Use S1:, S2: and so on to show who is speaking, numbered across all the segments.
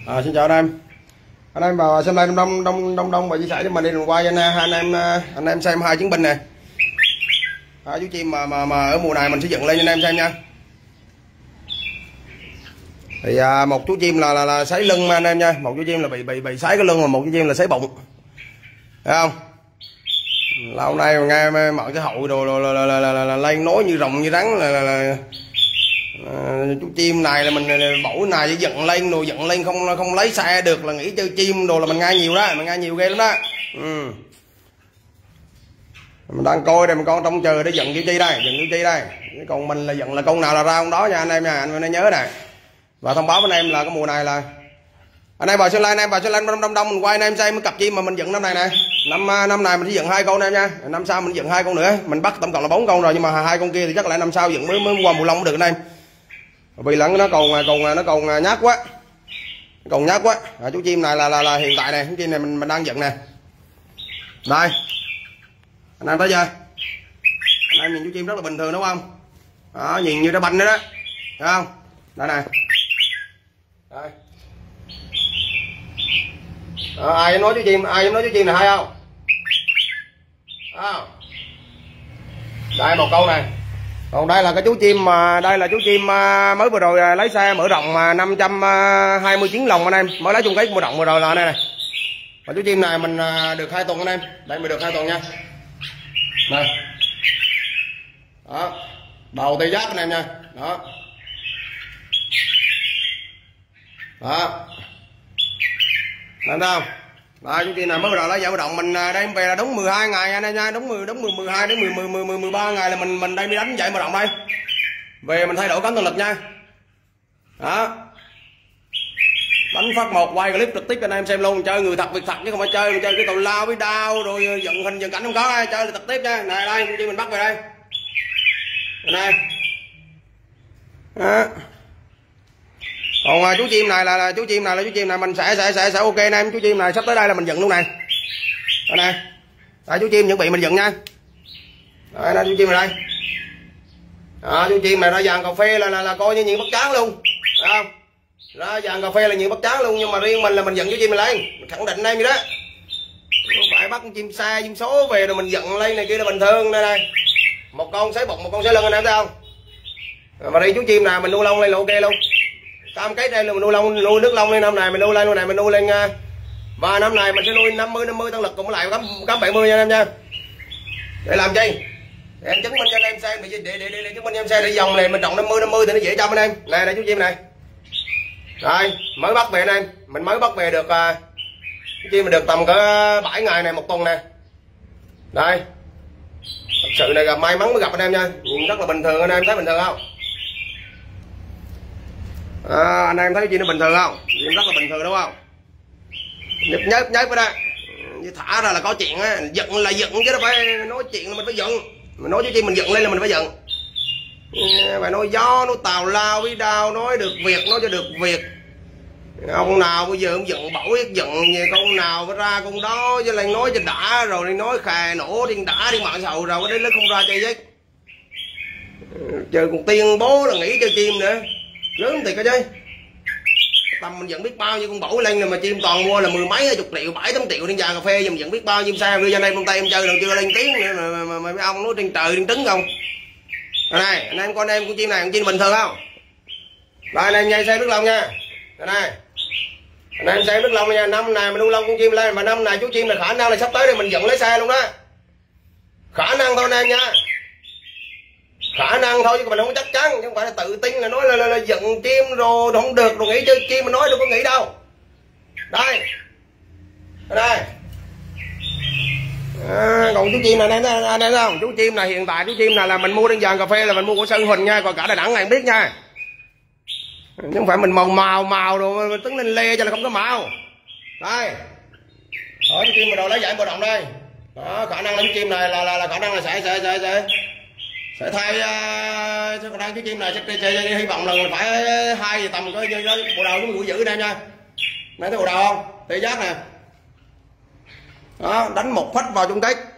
S1: Xin chào anh em vào xem like đông và chia sẻ cho mình đi, đừng qua cho anh em xem hai chiến binh này, hai chú chim mà ở mùa này mình sẽ dựng lên cho anh em xem nha. Thì một chú chim là sấy lưng anh em nha, một chú chim là bị sấy cái lưng, mà một chú chim là sấy bụng, thấy không? Lâu nay mà nghe mọi cái hội đồ là lên nói như rồng như rắn là chú chim này là mình bổ này chỉ dựng lên không lấy xe được là nghĩ chơi chim đồ là mình nghe nhiều đó, mình nghe nhiều ghê lắm đó. Mình đang coi đây, mình con trông chờ để dựng chú chi đây, dựng chú chi đây, còn mình là dựng là con nào là ra con đó nha anh em nha, anh nên nhớ này. Và thông báo với anh em là cái mùa này là anh em vào xem like, anh em vào xem like đông mình quay anh em xem cái cặp chim mà mình dựng năm này này. Năm này mình chỉ dựng 2 con em nha, năm sau mình dựng 2 con nữa, mình bắt tổng cộng là 4 con rồi, nhưng mà 2 con kia thì chắc là năm sau dựng mới qua mùa lông được anh em, vì là nó còn nhát quá, chú chim này là hiện tại này, chú chim này mình đang dựng nè. Đây anh em thấy chưa, anh em nhìn chú chim rất là bình thường đúng không? Đó, nhìn như trái banh đó đó, thấy không? Đây này, đây. Đó, ai nói chú chim này hay không? Đây một câu này. Còn đây là cái chú chim mà đây là chú chim mới vừa rồi lấy xe mở rộng 529 lồng anh em, mới lấy chung kết mở rộng vừa rồi là đây này. Và chú chim này mình được 2 tuần anh em, đây mình được 2 tuần nha. Đây. Đó. Đầu tê giác anh em nha. Đó. Đó. Thấy không? Đây chú chim này mới vừa rồi lấy giải mở rộng, mình đem về là đúng 12 ngày anh em nha, đúng 12 đến 13 ngày là mình đây mới đánh giải mở rộng đây. Về mình thay đổi cánh toàn lực nha. Đó. Đánh phát một quay clip trực tiếp cho anh em xem luôn, chơi người thật việc thật chứ không phải chơi cái tàu lao với đao rồi dựng hình dựng cảnh không có, chơi là trực tiếp nha. Này đây, chú chim mình bắt về đây. Này. Đó. Còn chú chim này là chú chim này mình sẽ ok anh em, chú chim này sắp tới đây là mình dựng luôn này. Đây này. Đây chú chim chuẩn bị mình dựng nha. Đây là chú chim này đây. Đó, chú chim này ra vàng cà phê là coi như nhiều bắt chán luôn. Thấy không? Ra vàng cà phê là nhiều bắt chán luôn, nhưng mà riêng mình là mình dựng chú chim này lên, mình khẳng định em vậy đó. Không phải bắt chim xa chim số về rồi mình dựng lên này kia là bình thường. Đây này. Một con sấy bụng, một con sấy lưng anh em thấy không? Mà riêng chú chim nào mình nuôi lông lên là ok luôn. Cam kết đây là mình nuôi nước lông lên, năm này mình nuôi lên, mình nuôi lên và năm này mình sẽ nuôi 50 tăng lực cùng lại cắm 70 nha anh em nha. Để làm chi? Để em chứng minh cho anh em xem, để chứng minh cho em xem, để dòng này mình trồng 50 thì nó dễ cho anh em. Này chú chim này. Đây, mới bắt về anh em, mình mới bắt về được chú chim mình được tầm cỡ 7 ngày này, 1 tuần nè. Đây. Thật sự này gặp may mắn mới gặp anh em nha. Nhìn rất là bình thường, anh em thấy bình thường không? Anh em thấy gì nó bình thường không? Rất là bình thường đúng không? Nhớp ở đây, thả ra là có chuyện á, dựng là dựng chứ đâu phải nói chuyện là mình phải dựng. Mình nói chú chim mình dựng lên là mình phải dựng. Phải nói gió, nói tào lao với đao, nói được việc, nói cho được việc. Ông nào bây giờ ông dựng bảo biết dựng gì, con nào phải ra con đó chứ lại nói cho đã rồi nói khè nổ đi đã đi mạng xã hội rồi cái đấy nó không ra chơi chứ. Trời còn tiên bố là nghĩ cho chim nữa. Lớn thì cái chứ. Tầm mình vẫn biết bao nhiêu con bổ lên rồi mà chim toàn mua là 10 mấy 20 triệu 7-8 triệu trên vàng cà phê, mình vẫn biết bao nhiêu sao đưa cho anh em trong tay em chơi rồi chưa lên tiếng nữa mà mấy ông nói trên trời trên trứng không. Đây này, anh em con em con chim này con chim bình thường không? Đây anh em xem nước lông nha. Đây này. Anh em xem nước lông nha, năm này mình nuôi lông con chim lên mà năm này chú chim là khả năng là sắp tới đây mình dựng lấy xe luôn đó. Khả năng thôi anh em nha. Khả năng thôi chứ mình không chắc chắn, chứ không phải là tự tin là nói là giận chim rồi không được rồi nghĩ chơi chim mà nói đâu có nghĩ đâu. Đây. Đây. Còn chú chim này anh thấy không? Chú chim này hiện tại chú chim này là mình mua trên vàng cà phê là mình mua của Sơn Huỳnh nha, còn cả Đà Nẵng này biết nha. Chứ không phải mình màu rồi mình tính lên lê cho là không có màu. Đây. Ở chú chim mà đồ lấy giải bộ động đây. Đó, khả năng là chú chim này là khả năng là sẽ thay chứ còn đang chú chim này sẽ hy vọng là phải 2 giờ tầm có bộ đầu nó mũi dữ đây nha. Nãy thấy bộ đầu không? Tê giác nè. Đó, đánh một phách vào chung kết.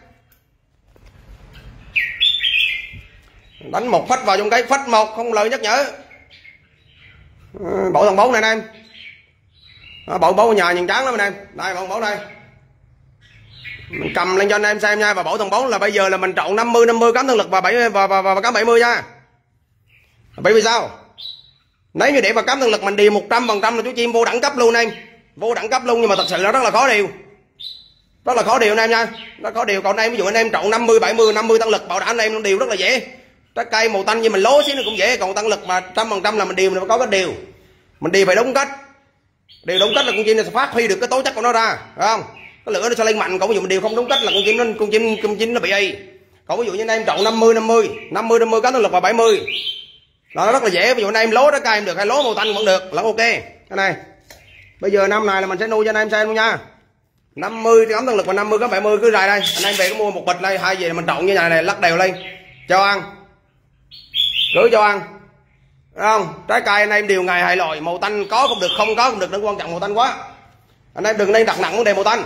S1: Đánh một phách vào chung kết, phách 1 không lời nhắc nhở. Bộ thằng 4 này anh em. Bộ bố nhà nhìn trắng lắm anh em. Đây bộ bố đây. Mình cầm lên cho anh em xem nha. Và bộ thằng 4 là bây giờ là mình trộn 50 cắm thân lực và cắm 70 nha. Bởi vì sao? Nếu như để mà cắm thân lực mình điều 100% là chú chim vô đẳng cấp luôn anh em. Vô đẳng cấp luôn, nhưng mà thật sự là rất là khó điều. Rất là khó điều anh em nha. Nó khó điều. Còn anh em ví dụ anh em trộn 50 tăng lực bảo đảm anh em điều rất là dễ. Trái cây màu tanh như mình lố xíu nó cũng dễ. Còn tăng lực mà 100% là mình điều mình phải có cách điều. Mình điều phải đúng cách. Điều đúng cách là con chim nó sẽ phát huy được cái tố chất của nó ra, phải không? Cái lửa nó sẽ lên mạnh. Còn ví dụ mình điều không đúng cách là con chim nó bị y. Còn ví dụ như anh em trộn 50 cắm tăng lực và 70. Nó rất là dễ. Ví dụ anh em lố trái cây em được hay lố màu tanh vẫn được, là ok. Cái này. Bây giờ năm này là mình sẽ nuôi cho anh em xem luôn nha. 50 cắm tăng lực và 50 cắm 70 cứ rài đây. Anh em về có mua một bịch đây, hai về mình trộn như này này, lắc đều lên cho ăn. Cứ cho ăn. Đúng không? Trái cây anh em điều ngày hai loại, màu tanh có cũng được, không có cũng được, nó quan trọng màu tanh quá. Anh em đừng nên đặt nặng vấn đề màu tanh.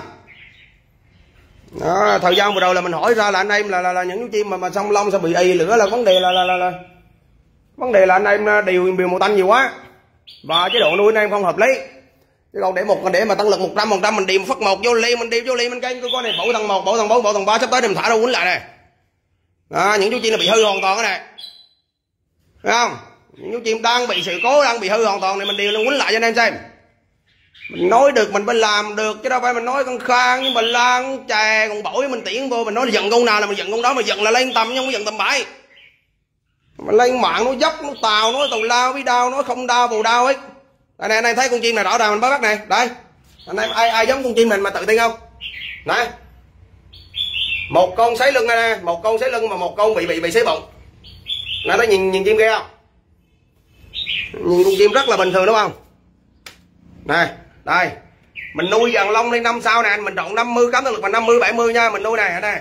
S1: Đó, thời gian vừa đầu là mình hỏi ra là anh em là những chim mà song lông sẽ bị ì lửa là vấn đề vấn đề là anh em điều màu tanh nhiều quá và chế độ nuôi anh em không hợp lý. Chứ còn để mà tăng lực 100% mình điều phát một vô ly, mình điều vô ly mình canh con này bộ thằng 1, bộ thằng 4, bộ thằng 3 sắp tới mình thả đâu quýnh lại này. Đó, những chú chim nó bị hư hoàn toàn cái này. Thấy không? Những chú chim đang bị sự cố, đang bị hư hoàn toàn này mình điều nó quýnh lại cho anh em xem. Mình nói được mình phải làm được chứ đâu phải mình nói con Khang với mình Lan chè còn bổi mình tiễn vô mình nói là giận con nào là mình giận con đó, mà giận là lên tầm chứ không có giận tầm bậy. Mình lên mạng nó dốc nó tào nó tào lao với đau nó không đau bù đau ấy. Đây này anh em thấy con chim này rõ ràng mình mới bắt này. Đây. Anh em ai giống con chim mình mà tự tin không? Này. Một con sấy lưng đây nè, một con sấy lưng mà một con bị sấy bụng. Nãy nó nhìn chim kia không? Nhìn con chim rất là bình thường đúng không? Này, đây. Mình nuôi dàn lông lên 5 sao nè, anh mình trộn 50 cắm tăng lực và 50 70 nha, mình nuôi này ở đây.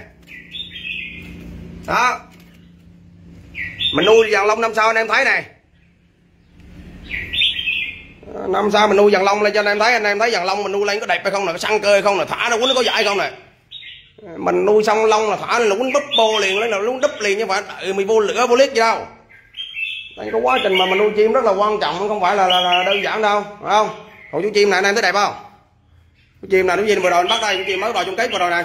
S1: Đó. Mình nuôi dàn lông 5 sao anh em thấy này. 5 sao mình nuôi dàn lông lên cho anh em thấy dàn lông mình nuôi lên có đẹp hay không nè, có săn cơ hay không nè, thả nó quýnh nó có dại không nè. Mình nuôi xong lông là thả là quýnh búp bô liền, lấy là quýnh đúp liền chứ phải mày vô lửa vô liếc gì đâu. Đây có quá trình mà mình nuôi chim rất là quan trọng, không phải là đơn giản đâu, phải không? Còn chú chim này anh em thấy đẹp không? Chú chim này chú chim vừa rồi anh bắt đây, chú chim mới vào chung kết vừa rồi này.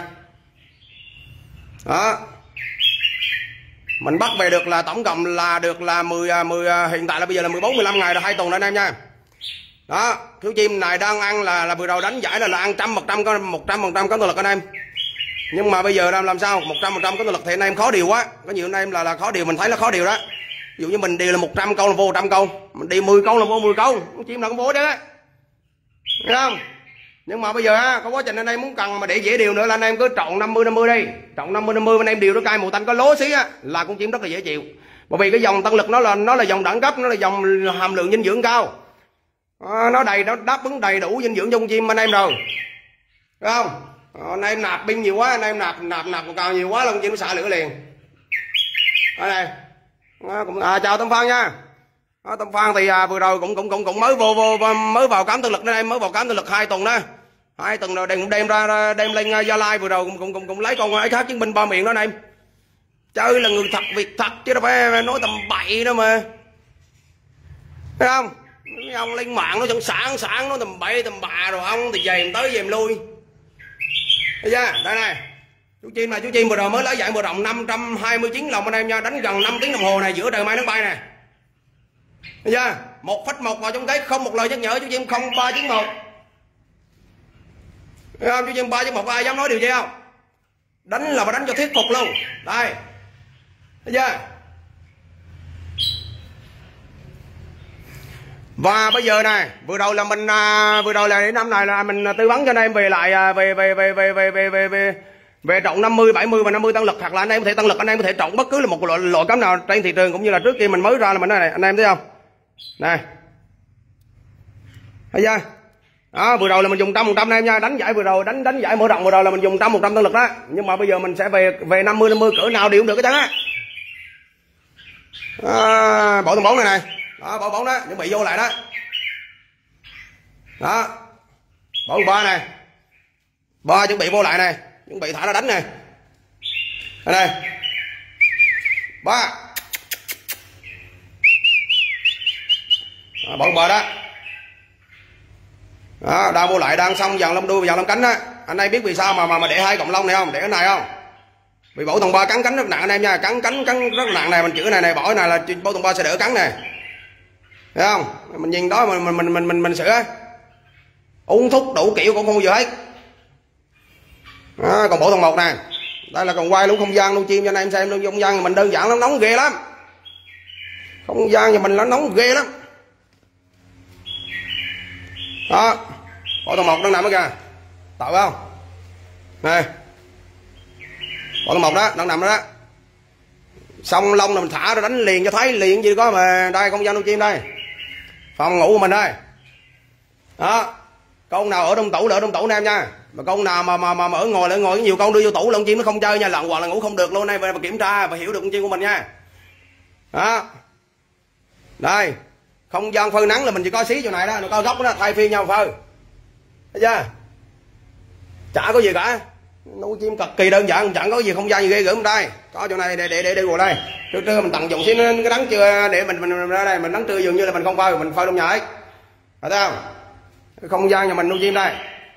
S1: Đó. Mình bắt về được là tổng cộng là được là 10 hiện tại là bây giờ là 14 15 ngày rồi, 2 tuần rồi anh em nha. Đó, chú chim này đang ăn là vừa rồi đánh giải là ăn 100% có 100% có năng lực anh em. Nhưng mà bây giờ làm sao 100% có năng lực thì anh em khó điều quá. Có nhiều anh em là khó điều, mình thấy là khó điều đó. Ví dụ như mình điều là 100 câu là vô 100 câu, mình điều 10 câu là vô 10 câu, con chim nào cũng vô đấy. Thấy không? Nhưng mà bây giờ có quá trình anh em muốn cần mà để dễ điều nữa là anh em cứ trộn 50 đi. Trộn 50 anh em điều nó cay màu tanh có lố xí á là con chim rất là dễ chịu. Bởi vì cái dòng tăng lực nó là dòng đẳng cấp, nó là dòng hàm lượng dinh dưỡng cao. Nó đáp ứng đầy đủ dinh dưỡng cho con chim anh em rồi. Thấy không? Anh em nạp pin nhiều quá, anh em nạp cào nhiều quá là con chim nó xả lửa liền. Đây này. Chào Tâm Phan nha. Tâm Phan thì vừa rồi cũng mới vào cám tăng lực đó em, mới vào cám tăng lực 2 tuần đó. 2 tuần rồi đem lên Gia Lai vừa rồi cũng lấy con ấy khác chứng minh ba miệng đó anh em. Chơi là người thật việc thật chứ đâu phải nói tầm bậy đâu mà. Thấy không? Mấy ông lên mạng nó chẳng sẵn nó tầm bậy tầm bạ rồi ông thì dèm tới dèm lui. Thấy chưa? Đây này. Chú chim vừa rồi mới lấy giải vừa rộng 529 lòng anh em nha, đánh gần 5 tiếng đồng hồ này giữa trời mây nắng bay nè. Thấy chưa? 1,1 vào trong cái không một lời nhắc nhở chú chim 0391. Thấy không? Chú chim 391 ai dám nói điều gì không? Đánh là phải đánh cho thuyết phục luôn. Đây. Thấy chưa? Và bây giờ này, vừa đầu là đến năm này là mình tư vấn cho anh em về lại về trộn 50, 70 và 50 tăng lực, hoặc là anh em có thể tăng lực, anh em có thể trộn bất cứ là một loại cắm nào trên thị trường, cũng như là trước kia mình mới ra là mình này anh em thấy không? Này. Thấy chưa? Đó, vừa đầu là mình dùng 100% em nha, đánh giải vừa rồi, đánh giải mở rộng vừa rồi là mình dùng 100% tăng lực đó. Nhưng mà bây giờ mình sẽ về 50 cỡ nào đều cũng được cái chắn á. Bộ thằng 4 này. Đó, bộ 4 đó, chuẩn bị vô lại đó. Đó. Bộ 3 này. 3 chuẩn bị vô lại này, chuẩn bị thả nó đánh này. Đây này. 3. Bộ 3 đó. Đó, đang mua lại đang xong dàn lông đuôi và dàn lông cánh á. Anh em biết vì sao mà để hai cọng lông này không, để cái này không, vì Bảo Tùng 3 cắn cánh rất nặng anh em nha, cắn rất nặng này, mình chữa này bỏ này là Bảo Tùng 3 sẽ đỡ cắn nè, thấy không, mình nhìn đó mình sửa uống thuốc đủ kiểu cũng không bao giờ hết. Đó, còn Bảo Tùng 1 nè, đây là còn quay luôn không gian luôn chim cho anh em xem luôn. Không gian mình đơn giản lắm, nóng ghê lắm, không gian nhà mình nó nóng ghê lắm. Đó, Bảo Tùng 1 đang nằm đó kìa, tạo không này, Bảo Tùng 1 đó đang nằm đó, đó. Xong lông là mình thả ra đánh liền cho thấy liền gì có mà. Đây không gian nuôi chim đây, phòng ngủ của mình đây. Đó, con nào ở trong tủ là ở trong tủ em nha, mà con nào mà ở ngồi lại ngồi nhiều con đưa vô tủ lông chim nó không chơi nha, lặn hoặc là ngủ không được luôn. Này và kiểm tra và hiểu được con chim của mình nha. Đó, đây không gian phơi nắng là mình chỉ có xí chỗ này đó, nó có góc đó thay phiên nhau phơi, thấy chưa, chả có gì cả, nuôi chim cực kỳ đơn giản, chẳng có gì không gian gì ghê gớm. Đây có chỗ này để ngồi đây, trước mình tận dụng xíu cái nắng trưa để mình ra đây mình nắng trưa dường như là mình không phơi, mình phơi trong nhà ấy, thấy không, không gian nhà mình nuôi chim đây.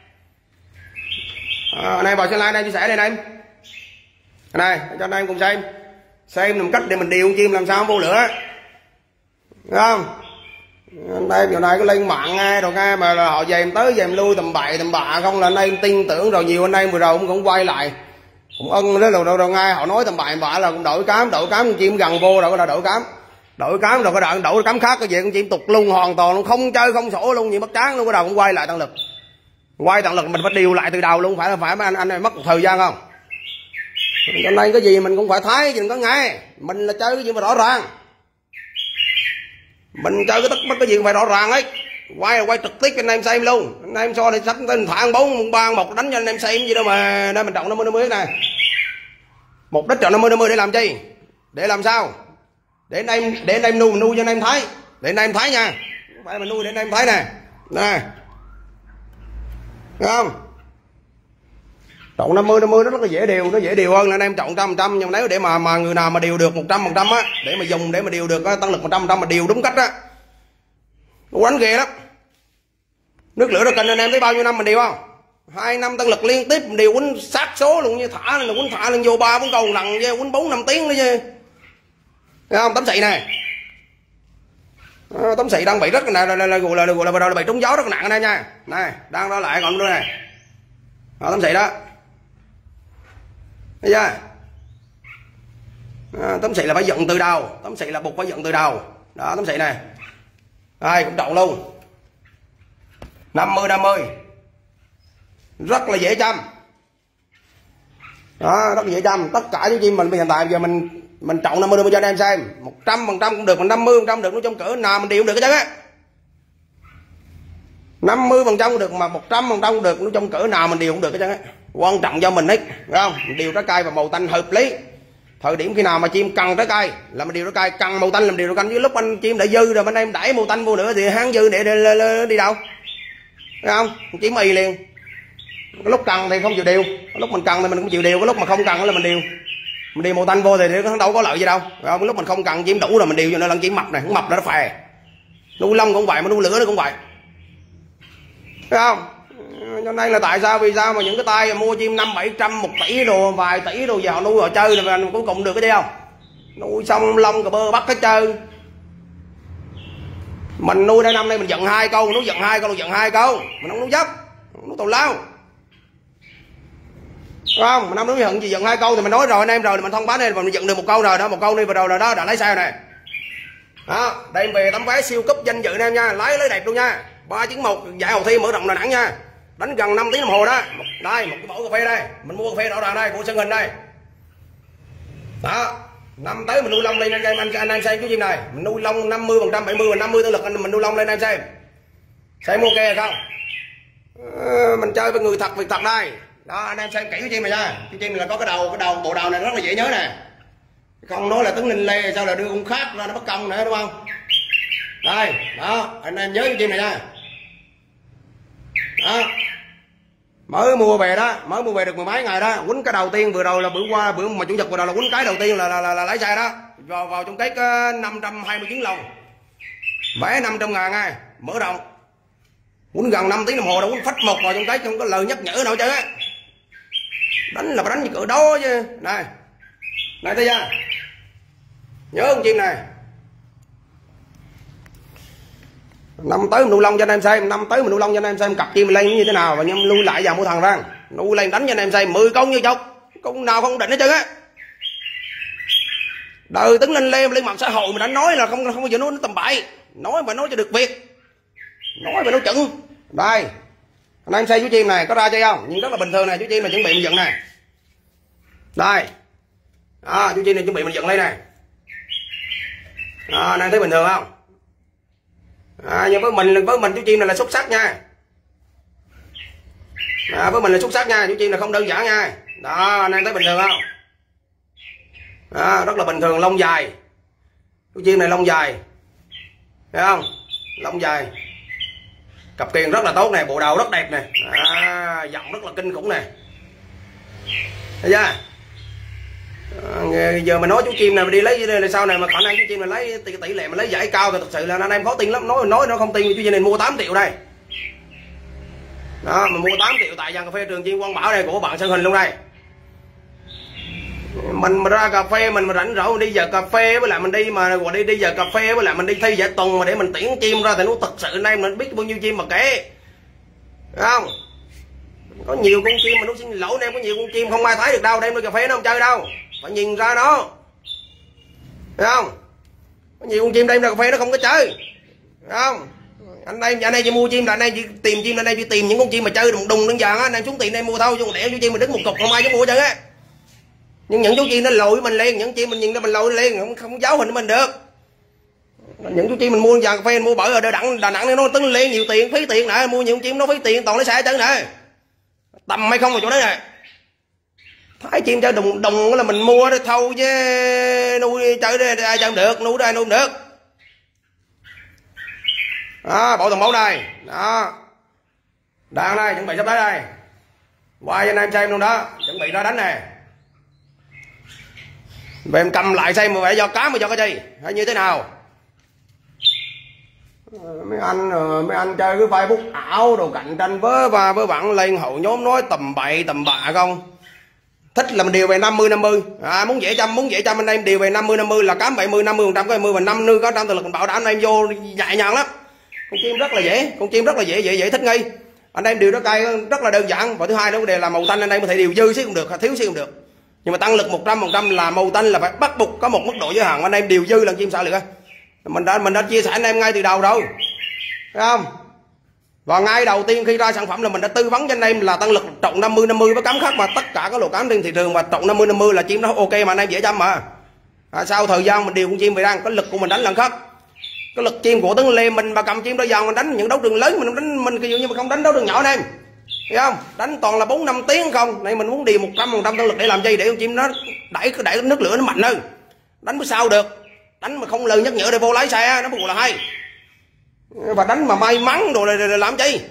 S1: Anh em vào xem like đây, chia sẻ đây anh em, này cho anh em cùng xem làm cách để mình điều con chim làm sao không vô lửa, thấy không. Đây giờ này có lên mạng nghe rồi nghe mà họ dèm tới dèm lui tầm bậy tầm bạ không là anh em tin tưởng rồi. Nhiều anh em vừa rồi cũng quay lại cũng ân đó rồi nghe họ nói tầm bậy bạ là cũng đổi cám con chim gần vô rồi có đổi cám rồi có đổi cám khác, cái gì con chim tục luôn hoàn toàn luôn, không chơi không sổ luôn, gì mất tráng luôn. Cái đầu cũng quay lại tăng lực mình phải điều lại từ đầu luôn, phải mấy anh này mất một thời gian không. Cho nên cái gì mình cũng phải thấy chứ đừng có nghe, mình là chơi cái gì mà rõ ràng, mình chơi cái tất mất cái gì cũng phải rõ ràng ấy. Quay trực tiếp cho anh em xem luôn, anh em so để sắp tên thả 4-3-1 đánh cho anh em xem gì đâu mà. Đây mình trọng 50-50 này, mục đích chọn 50-50 để làm chi, để làm sao để anh em nuôi cho anh em thấy, để anh em thấy nha, không phải mình nuôi để anh em thấy nè, nè, thấy không. Chọn 50-50 nó rất là dễ điều, nó dễ điều hơn là anh em chọn 100%. Nhưng nếu để mà người nào mà điều được 100% á, để mà dùng để mà điều được tăng lực 100% mà điều đúng cách á, nó đánh ghê lắm. Nước lửa nó cần anh em tới bao nhiêu năm mình điều không, 2 năm tăng lực liên tiếp mình điều quýnh sát số luôn, như thả lên là quýnh thả lên vô 3-4 cầu lần với quýnh 4-5 tiếng nữa chứ, thấy không. Tấm xị này, tấm xị đang bị rất là gọi là bị trúng gió rất là nặng anh em nha, này đang đó lại còn nữa này, tấm xị đó, thấy chưa. Tấm xị là phải dựng từ đầu, tấm xị là buộc phải dựng từ đầu đó. Tấm xị này đây cũng trọng luôn, 50-50 rất là dễ chăm đó, rất là dễ chăm. Tất cả những chim mình hiện tại giờ mình trọng 50-50 cho anh em xem, 100% cũng được, mình 50% được, nó trong cỡ nào mình điều được cái chứ á, 50% cũng được mà 100% cũng được, nó trong cỡ nào mình điều cũng được cái chứ á. Quan trọng do mình ấy, phải không, mình điều trái cây và màu tanh hợp lý. Thời điểm khi nào mà chim cần trái cây là mình điều trái cây, cần màu tanh làm điều trái cây. Với lúc anh chim đã dư rồi anh em đẩy màu tanh vô nữa thì hắn dư để đi đâu, phải không, chim y liền. Cái lúc cần thì không chịu điều, lúc mình cần thì mình cũng chịu điều, cái lúc mà không cần là mình điều màu tanh vô thì nó đâu có lợi gì đâu, phải không. Cái lúc mình không cần chim đủ rồi mình điều cho nó lần chim mập này, mập là nó phè. Nuôi lông cũng vậy, mà nuôi lửa nó cũng vậy, phải không. Cho nên là tại sao vì sao mà những cái tay mua chim 500-700 1 tỷ đồ, vài tỷ đồ giờ họ nuôi họ chơi rồi cuối cùng được cái gì không, nuôi xong lông cà bơ bắt hết trơn. Mình nuôi đây năm nay mình giận 2 câu, nó giận 2 câu, giận 2 câu, mình không nuôi dốc, nó tào lao, phải không. Mình năm nuôi hận gì giận 2 câu thì mình nói rồi anh em rồi, thì mình thông báo đây mình giận được 1 câu rồi đó, 1 câu đi vào đầu rồi đó, đã lấy sao này đó. Đem về tấm vé siêu cúp danh dự anh em nha, lấy đẹp luôn nha, 391 giải Hồ Thi mở rộng Đà Nẵng nha, đánh gần 5 tiếng đồng hồ đó. Đây một cái mẫu cà phê đây, mình mua cà phê rõ ràng đây, của sân hình đây đó. Năm tới mình nuôi lông lên anh em xem chú chim này, mình nuôi lông 50% 70 và 50 tương lực mình nuôi lông lên anh em xem ok hay không. Mình chơi với người thật việc thật đây đó, anh em xem kỹ chú chim này nha. Chú chim này là có cái đầu bộ đầu này rất là dễ nhớ nè, không nói là Tuấn Ninh Lê sao là đưa con khác ra nó bất công nữa đúng không. Đây đó, anh em nhớ chú chim này nha đó. Mới mua về được 10 mấy ngày đó, quýnh cái đầu tiên vừa rồi là bữa mà chủ nhật vừa rồi là quýnh cái đầu tiên là lấy xe đó vào trong cái 529 lồng, vé 500.000 ngay, mở rộng quýnh gần 5 tiếng đồng hồ đâu, quýnh phách một vào trong cái không có lời nhắc nhở nào chứ á. Đánh là phải đánh như cỡ đó chứ. Này này thấy chưa, nhớ con chim này. Năm tới mình nuôi lông cho anh em xem, năm tới mình nuôi lông cho anh em xem cặp chim lên như thế nào, và em nuôi lại vào mua thằng ra nuôi lên đánh cho anh em xem 10 con như chục, con nào không định hết trơn á. Đời tính lên mặt xã hội mà đánh nói là không bao giờ nó tầm bậy, nói mà nói cho được việc, nói mà nói chừng. Đây anh em xem chú chim này có ra chơi không, nhưng rất là bình thường này. Chú chim này chuẩn bị mình dựng này, đây chú chim này chuẩn bị mình dựng lên này, anh em thấy bình thường không? Nhưng với mình chú chim này là xuất sắc nha. Với mình là xuất sắc nha, chú chim là không đơn giản nha. Đó anh em thấy bình thường không? Rất là bình thường, lông dài. Chú chim này lông dài, thấy không? Lông dài, cặp kiền rất là tốt này, bộ đầu rất đẹp này, giọng rất là kinh khủng này, thấy chưa? Giờ mà nói chú chim này mà đi lấy sau này mà khả năng chú chim này lấy tỷ lệ mà lấy giải cao thì thật sự là anh em khó tin lắm. Nói nó không tin, chú chim này mua 8 triệu đây. Đó, mình mua 8 triệu tại dàn cà phê Trường Chim Quang Bảo đây của bạn Sơn Hình luôn đây. Mình mà ra cà phê mình mà rảnh rỗi mình đi giờ cà phê với lại mình đi mà gọi đi giờ cà phê với lại mình đi thi giải tuần mà để mình tiễn chim ra thì nó thật sự anh em mình biết bao nhiêu chim mà kể, thấy không? Có nhiều con chim mà nó xin lỗi em, có nhiều con chim không ai thấy được đâu, đem đi cà phê nó không chơi đâu, phải nhìn ra nó, thấy không? Có nhiều con chim đem ra cà phê nó không có chơi, thấy không? Anh em chỉ mua chim là anh em chỉ tìm chim, anh em chỉ tìm những con chim mà chơi đùng đùng đơn giản á, anh em xuống tiền em mua thôi, chứ còn để chú chim mình đứng một cục không ai dám mua chứ á. Nhưng những chú chim nó lội mình liền, những chim mình nhìn nó mình lội liền, không giáo hình mình được. Những chú chim mình mua vàng cà phê mình mua bởi ở Đà Nẵng nó tính lên nhiều tiền, phí tiền nè, mua nhiều chim nó phí tiền toàn lấy xe chân nè, tầm hay không vào chỗ đấy nè. Thấy chim chơi đùng đùng là mình mua để thâu chứ nuôi chơi đây ai chơi không được, nuôi đây nuôi không được. Đó, bộ thằng mẫu đây, đó đang đây chuẩn bị sắp tới đây, qua cho anh em xem luôn đó, chuẩn bị ra đánh nè. Về em cầm lại xem mà phải do cá mà do cái gì hay như thế nào. Mấy anh chơi cái Facebook ảo đồ cạnh tranh với bạn lên hội nhóm nói tầm bậy tầm bạ không. Thích là mình điều về 50-50, muốn dễ trăm anh em điều về 50-50 là cám 70-50%, có 20 và 50 có trăm tự lực mình bảo đảm anh em vô nhẹ nhàng lắm. Con chim rất là dễ, con chim rất là dễ thích nghi. Anh em điều nó cay rất là đơn giản. Và thứ hai đó đề là màu tanh, anh em có thể điều dư xíu cũng được, thiếu xíu cũng được. Nhưng mà tăng lực 100% là màu tanh là phải bắt buộc có một mức độ giới hạn, anh em điều dư là chim sao được. Mình đã chia sẻ anh em ngay từ đầu rồi, thấy không? Và ngay đầu tiên khi ra sản phẩm là mình đã tư vấn cho anh em là tăng lực trộn 50-50 với cám khác, mà tất cả các lô cám trên thị trường mà trộn 50-50 là chim nó ok mà anh em dễ chăm mà. Sau thời gian mình điều con chim về đang có lực của mình đánh lần khác. Cái lực chim của Tuấn Lê mình mà cầm chim đôi dòng mình đánh những đấu trường lớn mình đánh mình ví dụ như mà không đánh đấu trường nhỏ anh em, thấy không? Đánh toàn là 4-5 tiếng không. Này mình muốn điều 100% tăng lực để làm gì, để con chim nó đẩy nước lửa nó mạnh hơn. Đánh mới sao được. Đánh mà không lời nhắc nhở để vô lái xe nó buộc là hay. Và đánh mà may mắn rồi làm chi.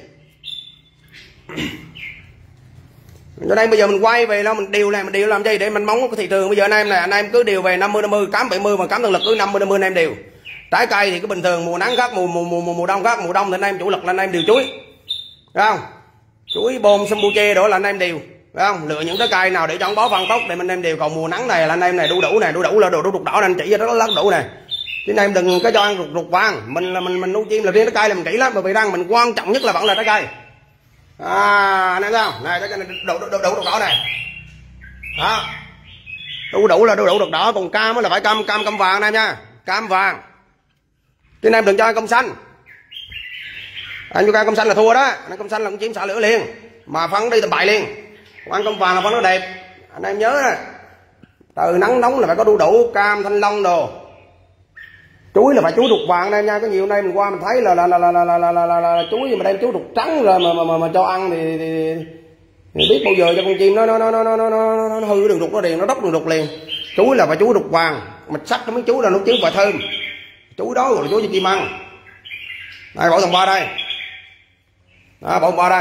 S1: Cho nên bây giờ mình quay về đó mình điều này, mình điều làm gì để mình mong cái thị trường bây giờ anh em cứ điều về 50-50, cám 70 mà cám tăng lực cứ 50-50 anh em điều. Trái cây thì cái bình thường mùa nắng khác, mùa đông khác. Mùa đông thì anh em chủ lực là anh em điều chuối, thấy không? Chuối bom sambuche đó là anh em điều, thấy không? Lựa những trái cây nào để cho bó phân tốt để anh em điều. Còn mùa nắng này là anh em này đu đủ này, đu đủ là đồ đục đỏ, anh chỉ cho nó lắc đủ này. Chứ anh em đừng có cho ăn rụt vàng. Mình nuôi chim là riêng trái cây là mình kỹ lắm, bởi vì răng mình quan trọng nhất là vẫn là trái cây. Anh em thấy không? Này trái cây này đu đục đỏ này. Đó. Đu đủ là đu đủ đục đỏ, còn cam là phải cam vàng này nha, cam vàng. Chứ anh em đừng cho ăn cam xanh. Anh cho cam xanh là thua đó, cam xanh là con chim xả lửa liền, mà phân đi tầm bậy liền. Còn ăn cam vàng là phân nó đẹp. Anh em nhớ đó. Từ nắng nóng là phải có đu đủ, cam, thanh long đồ. Chuối là phải chuối đục vàng đây nha. Có nhiều nay mình qua mình thấy là chuối mà đem chuối đục trắng rồi mà cho ăn thì biết bao giờ cho con chim nó hư đường đục nó liền, nó đốc đường đục liền. Chuối là phải chuối đục vàng, mình sắc cái miếng chuối là nó trứng và thơm. Chuối đó rồi chuối cho chim ăn. Đây bỏ thằng ba đây. Đó, bỏ thằng ba đây.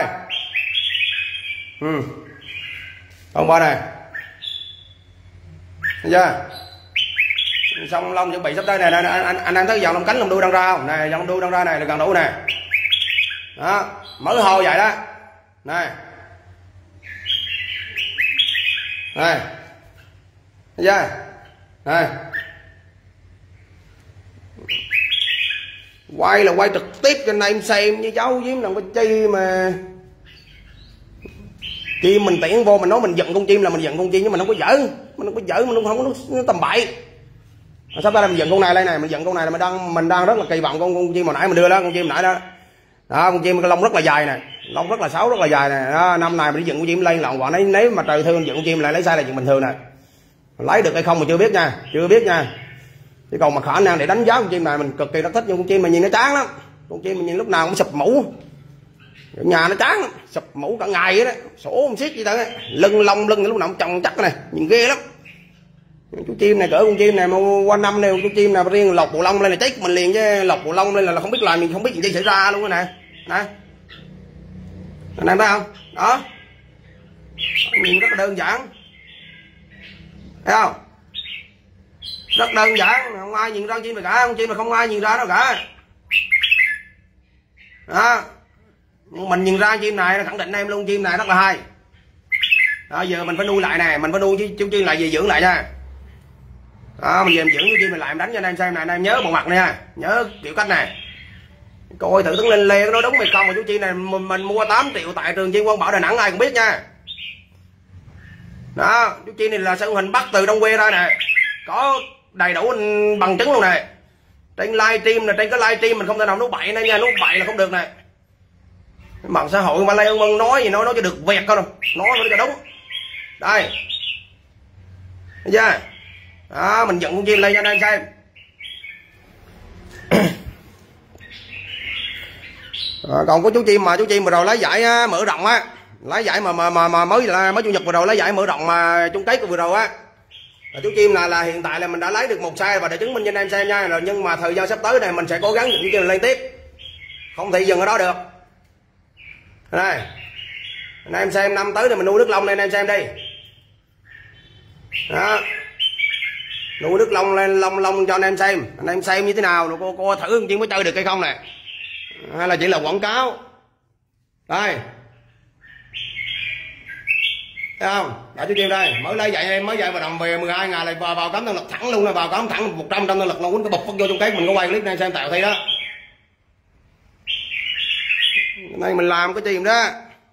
S1: Bỏ thằng ba này. Thấy chưa? Xong lông chuẩn bị sắp tới này, anh em thấy dòng lông cánh lông đuôi đang ra không? Này dòng đuôi đang ra này là gần đủ nè. Đó, mở hồ vậy đó. Này. Này. Thấy chưa? Này. Quay là quay trực tiếp cho anh em xem như cháu chứ làm cái chi mà chim mình tiễn vô mình nói mình giận con chim là mình giận con chim, nhưng mình không có giỡn, mình không có nó tầm bậy. Sắp tới mình giận con này đây này, mình giận con này là mình đang rất là kỳ vọng con chim hồi nãy mình đưa đó, con chim nãy đó. Đó, con chim cái lông rất là dài này, lông rất là xấu, rất là dài này. Đó, năm này mình đi giận con chim lên lòng bọn ấy, nếu mà trời thương giận con chim lại lấy sai là chuyện bình thường này. Lấy được hay không mà chưa biết nha, chưa biết nha. Chứ còn mà khả năng để đánh giá con chim này mình cực kỳ rất thích, nhưng con chim mà nhìn nó chán lắm. Con chim mình nhìn lúc nào cũng sụp mũ. Ở nhà nó chán lắm, sụp mũ cả ngày vậy đó, sổ một xiết gì đó, lưng lông lưng lúc nào cũng chồng chắc này, nhìn ghê lắm. Chú chim này cỡ con chim này mà qua năm này chú chim nào riêng lọc bộ lông lên là chết mình liền, chứ lọc bộ lông lên là không biết làm, mình không biết chuyện gì xảy ra luôn cái này. Nè. Anh em thấy không? Đó. Nhìn rất là đơn giản. Thấy không? Rất đơn giản, không ai nhìn ra con chim này cả, con chim mà không ai nhìn ra đâu cả. Đó. Mình nhìn ra chim này khẳng định em luôn, chim này rất là hay. Đó, giờ mình phải nuôi lại nè, mình phải nuôi chứ chú chim lại về dưỡng lại nha. Đó, mình về mình dưỡng chú chim mình lại, em đánh cho anh em xem này, anh em nhớ bộ mặt này, nhớ kiểu cách này. Coi thử tướng lên lê nó đúng hay không, mà chú chim này mình mua 8 triệu tại trường Chim Quang Bảo Đà Nẵng ai cũng biết nha. Đó, chú chim này là sân hình bắt từ Đông Quê ra nè, có đầy đủ bằng chứng luôn nè. Trên livestream này, trên cái livestream mình không thể nào nói bậy nữa nha, nói bậy là không được nè. Mạng xã hội mà Lê Ân Vân nói gì nói cho được việc coi, nói cho đúng. Đây. Thấy chưa? Đó, mình dựng con chim lên cho anh em xem. Còn có chú chim vừa rồi lấy giải á, mở rộng á, lấy giải mà mới chủ nhật vừa rồi lấy giải mở rộng mà chung kết của vừa rồi á. Chú chim là hiện tại là mình đã lấy được một size và để chứng minh cho anh em xem nha. Rồi nhưng mà thời gian sắp tới này mình sẽ cố gắng dựng chim lên tiếp, không thể dừng ở đó được. Đây, anh em xem năm tới thì mình nuôi nước lông lên anh em xem đi. Đó, nuôi nước lông lên lông cho anh em xem như thế nào rồi cô thử con chim có chơi được hay không nè, hay là chỉ là quảng cáo. Đây, thấy không? Đã chú chim đây mới lấy dạy mới dạy vào đồng về 12 ngày lại vào cắm năng lực thẳng luôn, là vào cắm thẳng 100 năng lực, nó quýnh cái bục vô trong cái mình có quay clip này xem tạo thi đó. Này mình làm cái chim đó.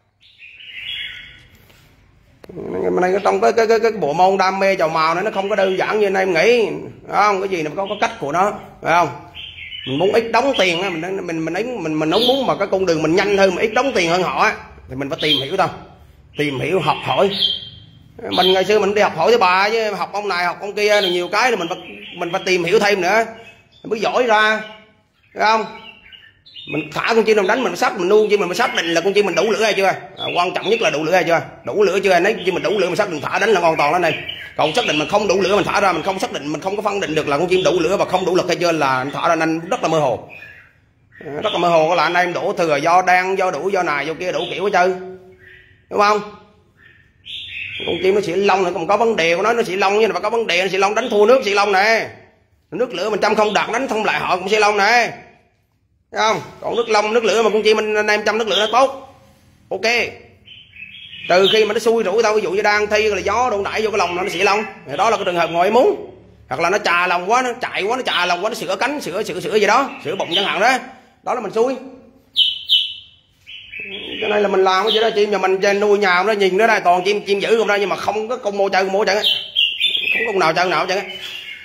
S1: Này trong cái bộ môn đam mê chào màu này nó không có đơn giản như anh em nghĩ, phải không? Cái gì nó có cách của nó, phải không? Mình muốn ít đóng tiền á, mình không muốn mà cái con đường mình nhanh hơn mà ít đóng tiền hơn họ á, thì mình phải tìm hiểu thôi, tìm hiểu học hỏi. Mình ngày xưa mình đi học hỏi với bà chứ, học ông này học ông kia rồi nhiều cái thì mình phải tìm hiểu thêm nữa mới giỏi ra, phải không? Mình thả con chim mình đánh mình sắp mình nuôi chim mình xác định là con chim mình đủ lửa hay chưa. Quan trọng nhất là đủ lửa hay chưa, đủ lửa chưa, nếu chim mình đủ lửa mình xác định thả đánh là an toàn đó này. Còn xác định mình không đủ lửa mình thả ra, mình không xác định, mình không có phân định được là con chim đủ lửa và không đủ lực hay chưa là anh thả ra anh rất là mơ hồ, rất là mơ hồ. Là anh em đổ thừa do đan do đủ do này do kia đủ kiểu hết trơn, đúng không? Con chim nó xị lông này còn có vấn đề của nó xị lông nhưng mà có vấn đề, nó xị lông đánh thua nước xị lông nè, nước lửa mình trăm không đạt đánh không lại họ cũng xị lông nè, thấy không? Còn nước lửa mà con chim anh em chăm nước lửa nó tốt, ok. Trừ khi mà nó xui rủi tao, ví dụ như đang thi là gió đụng đẩy vô cái lồng nó xị lông, đó là cái trường hợp ngoài muốn. Hoặc là nó chà lòng quá, nó chạy quá, nó chà lòng quá, nó sửa cánh sửa gì đó, sửa bụng chẳng hạn đó, đó là mình xui. Cái này là mình làm cái gì đó chim nhà mình nuôi nhà nó nhìn nó đây toàn chim dữ không ra, nhưng mà không có con mô chân chẳng, không có con nào chân nào chẳng.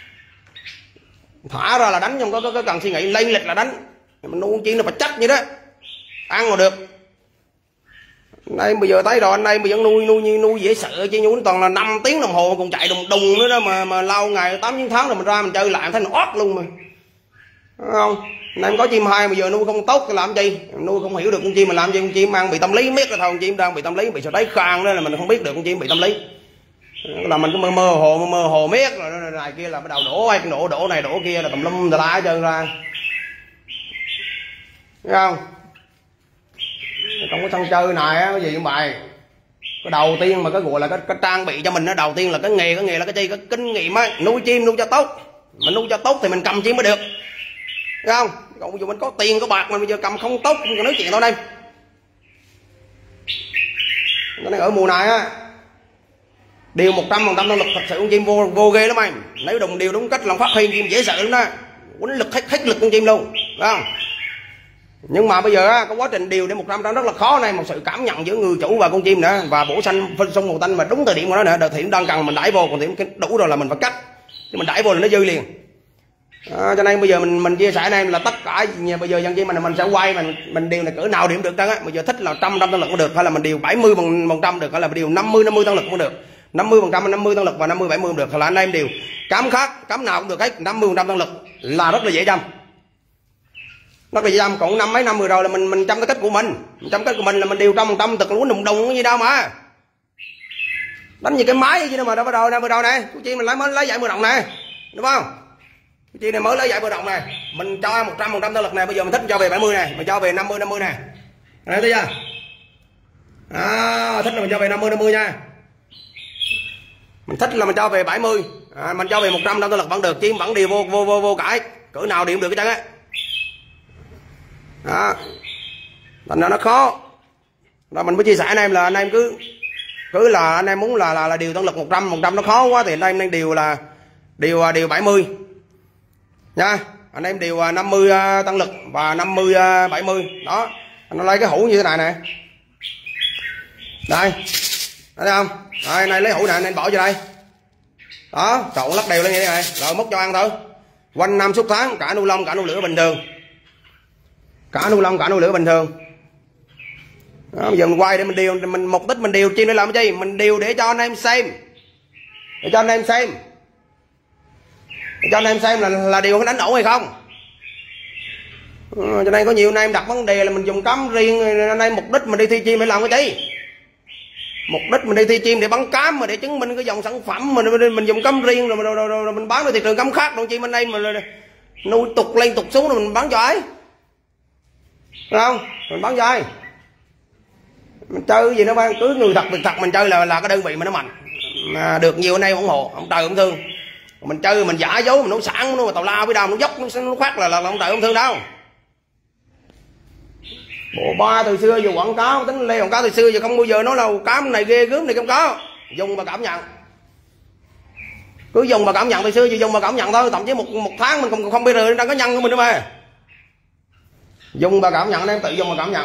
S1: Thả ra là đánh, không có cần suy nghĩ, lên lịch là đánh. Mình nuôi chim nó phải chắc như đó, ăn mà được. Đây bây giờ thấy rồi, anh đây bây giờ nuôi dễ sợ chứ, nuôi toàn là 5 tiếng đồng hồ còn chạy đùng nữa đó, mà lâu ngày 8-9 tháng rồi mình ra mình chơi lại thấy nó ót luôn mà, đúng không? Anh em có chim hai mà giờ nuôi không tốt thì làm chi, nuôi không hiểu được con chim mình làm chi, con chim mang bị tâm lý miết rồi thôi, con chim đang bị tâm lý, bị sợ đáy khang đó là mình không biết được con chim bị tâm lý, là mình cứ mơ hồ miết rồi này kia là bắt đầu đổ hay đổ này đổ kia là tùm lum tà la hết trơn ra, thấy không? Trong cái sân chơi này á, cái gì cũng vậy. Cái đầu tiên mà cái gọi là cái trang bị cho mình nó đầu tiên là cái nghề là cái gì, cái kinh nghiệm á, nuôi chim nuôi cho tốt. Mình nuôi cho tốt thì mình cầm chim mới được. thấy không? Còn bây giờ mình có tiền có bạc mà bây giờ cầm không tốt không nói chuyện thôi đây. Cho nên ở mùa này á, điều 100% năng lực thật sự con chim vô ghê lắm anh. Nếu đồng điều đúng cách làm phát huy chim dễ sợ lắm đó, quýnh lực hết lực con chim luôn, phải không? Nhưng mà bây giờ á, cái quá trình điều để 100% rất là khó này, một sự cảm nhận giữa người chủ và con chim nữa, và bổ xanh phân sung màu tanh mà đúng thời điểm của nó nữa. Đợt thì đang cần mình đẩy vô, còn thì đủ rồi là mình phải cắt, chứ mình đẩy vô là nó dư liền. Cho nên bây giờ mình chia sẻ này là tất cả bây giờ dân chim mình sẽ quay mình điều này cỡ nào điểm được trơn á. Bây giờ thích là 100% tăng lực cũng được, hay là mình điều 70% được, hay là mình điều 50 tăng lực cũng được, 50% 50 tăng lực và 50 70 cũng được, hay là anh em điều cắm khác cắm nào cũng được hết. 50% tăng lực là rất là dễ chăm, rất là dễ chăm. Còn năm mấy năm vừa rồi là mình chăm cái cách của mình, chăm cách của mình là mình điều 100% thực luôn, đùng đùng cái gì đâu mà đánh như cái máy chứ đâu mà đâu. Bắt đầu này chú chi mình lấy giải 10 đồng này, đúng không? Chú chi này mới lấy giải 10 đồng này, mình cho 100% tăng lực này. Bây giờ mình thích cho về 70 này, mình cho về 50 này, thấy chưa? Thích là mình cho về 50 nha. Mình thích là mình cho về 70, mình cho về 100% tăng lực vẫn được, chim vẫn điều vô cãi, cỡ nào điều được cái trơn á. Đó, thành ra nó khó. Rồi mình mới chia sẻ anh em là anh em cứ là anh em muốn là điều tăng lực 100% nó khó quá thì anh em nên điều là điều 70 nha. Anh em điều 50 tăng lực và 50 70 đó. Nó lấy cái hũ như thế này nè, đây thấy không? Đây này lấy hũ này anh em bỏ vô đây đó, trộn lắc đều lên như thế này rồi múc cho ăn thôi. Quanh năm suốt tháng, cả nuôi lông cả nuôi lửa bình thường, cả nuôi lông cả nuôi lửa bình thường đó. Bây giờ mình quay để mình điều, mình mục đích mình điều chim để làm cái gì? Mình điều để cho anh em xem, để cho anh em xem, để cho anh em xem là điều có đánh ổn hay không. Cho nên có nhiều anh em đặt vấn đề là mình dùng cắm riêng. Anh em mục đích mình đi thi chim để làm cái gì? Mục đích mình đi thi chim để bắn cám mà để chứng minh cái dòng sản phẩm mình dùng cắm riêng rồi mình bán ra thị trường cắm khác. Đâu chim anh em mà nuôi tục lên tục xuống rồi mình bán cho ai, đúng không? Mình bán cho ai? Mình chơi gì nó bán, cứ người thật việc thật mình chơi là cái đơn vị mà nó mạnh, mà được nhiều anh em ủng hộ, ông trời ông thương. Mình chơi mình giả dối mình nấu sản nó tào lao với đau nó dốc nó khoát là ông trời ông thương đâu. Bộ ba từ xưa giờ quảng cáo tính lê quảng cáo từ xưa giờ không bao giờ nói là cám này ghê gớm này không có, dùng mà cảm nhận, cứ dùng mà cảm nhận. Từ xưa giờ dùng mà cảm nhận thôi, thậm chí một tháng mình không biết rồi đang có nhân của mình nữa mà. Dùng mà cảm nhận, em tự dùng mà cảm nhận.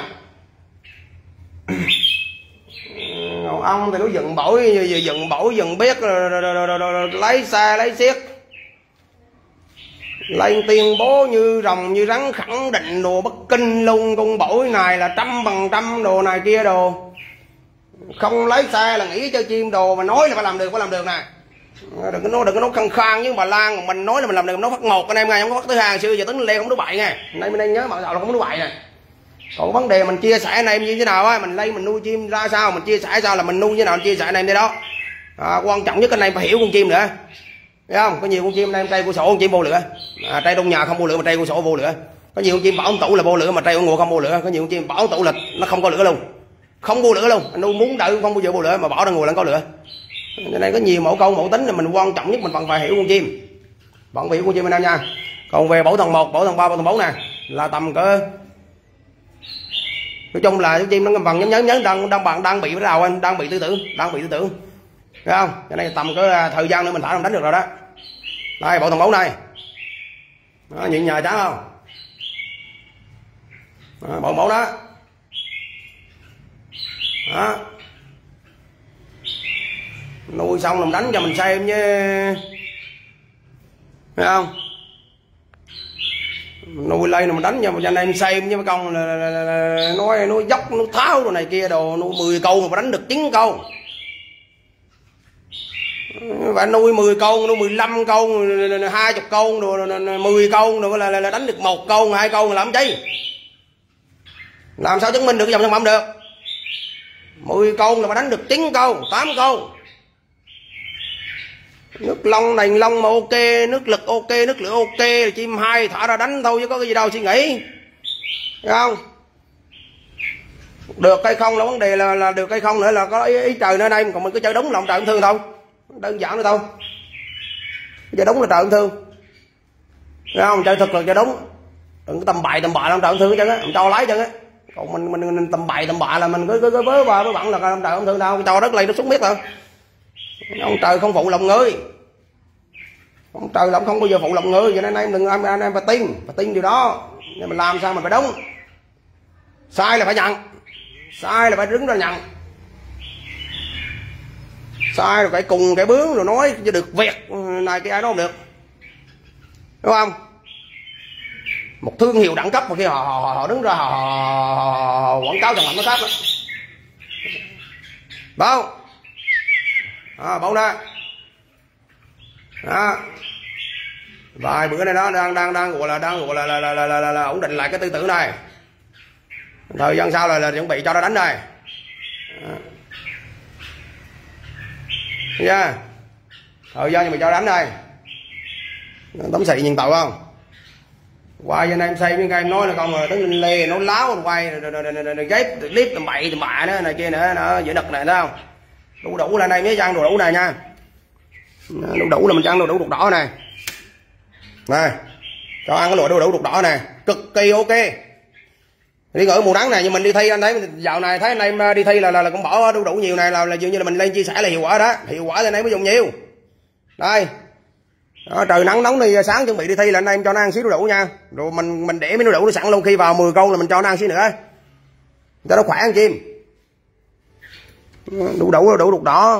S1: Còn ông thì nó dựng bổi dựng biết rồi lấy xe lấy xiết lên tuyên bố như rồng như rắn, khẳng định đồ Bắc Kinh luôn. Con bổi này là 100% đồ này kia đồ, không lấy xe là nghĩ cho chim đồ, mà nói là phải làm được nè. Đừng có nói khăng khăng với bà Lan, mình nói là mình làm được, nó phát một anh em nghe, không có phát thứ hai. Xưa giờ tính lên không đúng bậy nghe, nay mình đang nhớ mọi là không đúng bậy nè. Còn vấn đề mình chia sẻ anh em như thế nào á, mình lên mình nuôi chim ra sao, mình chia sẻ sao là mình nuôi như thế nào, mình chia sẻ anh em thế đó. Quan trọng nhất anh em phải hiểu con chim nữa, thấy không? Có nhiều con chim anh em trai của sổ con chim vô lửa, trai trong nhà không vô lửa mà trai của sổ vô lửa. Có nhiều con chim bảo ông tủ là vô lửa mà trai của ngồi không vô lửa. Có nhiều con chim bảo ông tủ là nó không có lửa luôn, không vô lửa luôn. Anh nuôi muốn đợi không bao giờ vô lửa mà bảo ra ngồi là có lửa. Cho nên có nhiều mẫu câu mẫu tính là mình quan trọng nhất mình cần phải hiểu con chim, bạn hiểu con chim anh em nha. Còn về bổ thằng 1, bổ thằng 3, bổ thằng 4 nè là tầm cỡ, nói chung là con chim nó phần nhấn đang bị cái đầu anh, đang bị tư tưởng, thấy không? Cho nên tầm cái thời gian nữa mình thả không đánh được rồi đó. Đây bộ thằng 4 này đó, nhịn nhờ chán không? Bộ mẫu đó đó, nuôi xong làm đánh cho mình xem chứ, thấy không? Nuôi lên mình đánh cho anh em xem chứ mấy con là nói dốc nó tháo rồi này kia đồ, nuôi 10 câu mà đánh được 9 câu. Và nuôi 10 câu, nuôi 15 câu, 20 câu, 10 câu rồi là đánh được 1 câu, 2 câu làm chi? Làm sao chứng minh được cái dòng sản phẩm được? 10 câu là mà đánh được 9 câu, 8 câu. Nước lông nành lông mà ok, nước lực ok, nước lửa ok, chim hai thả ra đánh thôi chứ có cái gì đâu suy nghĩ, thấy không? Được hay không là vấn đề là được hay không nữa là có ý trời nơi đây, còn mình cứ chơi đúng là ông trời ông thương thôi, đơn giản nữa thôi. Chơi đúng là trời ông thương, thấy không? Chơi thực là chơi đúng, đừng có tầm bậy tầm bạ làm trời không thương chân á, mình cho lấy chân á. Còn mình tầm bậy tầm bạ là mình cứ vớ vào với bận là ông trời không thương đâu, cho đất lên nó xuống biết thôi. Ông trời không phụ lòng người, ông trời là ông không bao giờ phụ lòng người, cho nên anh em đừng anh em phải tin điều đó. Nhưng mình làm sao mình phải đúng, sai là phải nhận, sai là phải đứng ra nhận, sai rồi phải cùng cái bướng rồi nói cho được việc này cái ai đó không được, đúng không? Một thương hiệu đẳng cấp mà khi họ đứng ra họ quảng cáo sản phẩm nó khác đó. Bao bao ra đó. Vài bữa nay đó đang gọi là ổn định lại cái tư tưởng này, thời gian sau là chuẩn bị cho nó đánh đây. Yeah. Thời gian mình cho đánh đây, tấm xị nhìn tội không? Quay cho anh em xem những cái em nói là không mà tới Linh Lê nó láo quay ghép clip tầm bậy tầm bạ nữa này kia nữa, nó dễ đực này thấy không? Đủ là này mấy trang đồ đủ này nha, đủ là mình trang đồ đủ đục đỏ này, này cho ăn cái loại đủ đục đỏ này cực kỳ ok. Đi ngỡ mùa nắng này nhưng mình đi thi anh thấy dạo này thấy anh em đi thi là cũng bỏ đủ nhiều này là dường như là mình lên chia sẻ là hiệu quả đó, hiệu quả thì anh em mới dùng nhiều đây đó. Trời nắng nóng đi sáng chuẩn bị đi thi là anh em cho nó ăn xíu đủ nha, rồi mình để mấy đủ nó sẵn luôn, khi vào 10 con là mình cho nó ăn xíu nữa cho nó khỏe ăn chim. Đủ đục đỏ.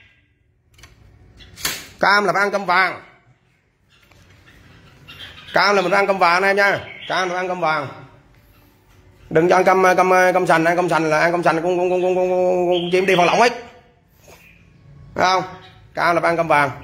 S1: Cam là phải ăn cam vàng, cam là mình ăn cam vàng này nha, cam là ăn cam vàng, đừng cho ăn cam sành. Ăn cam sành là ăn cam sành con chim đi phân lỏng hết, thấy không? Cam là phải ăn cam vàng.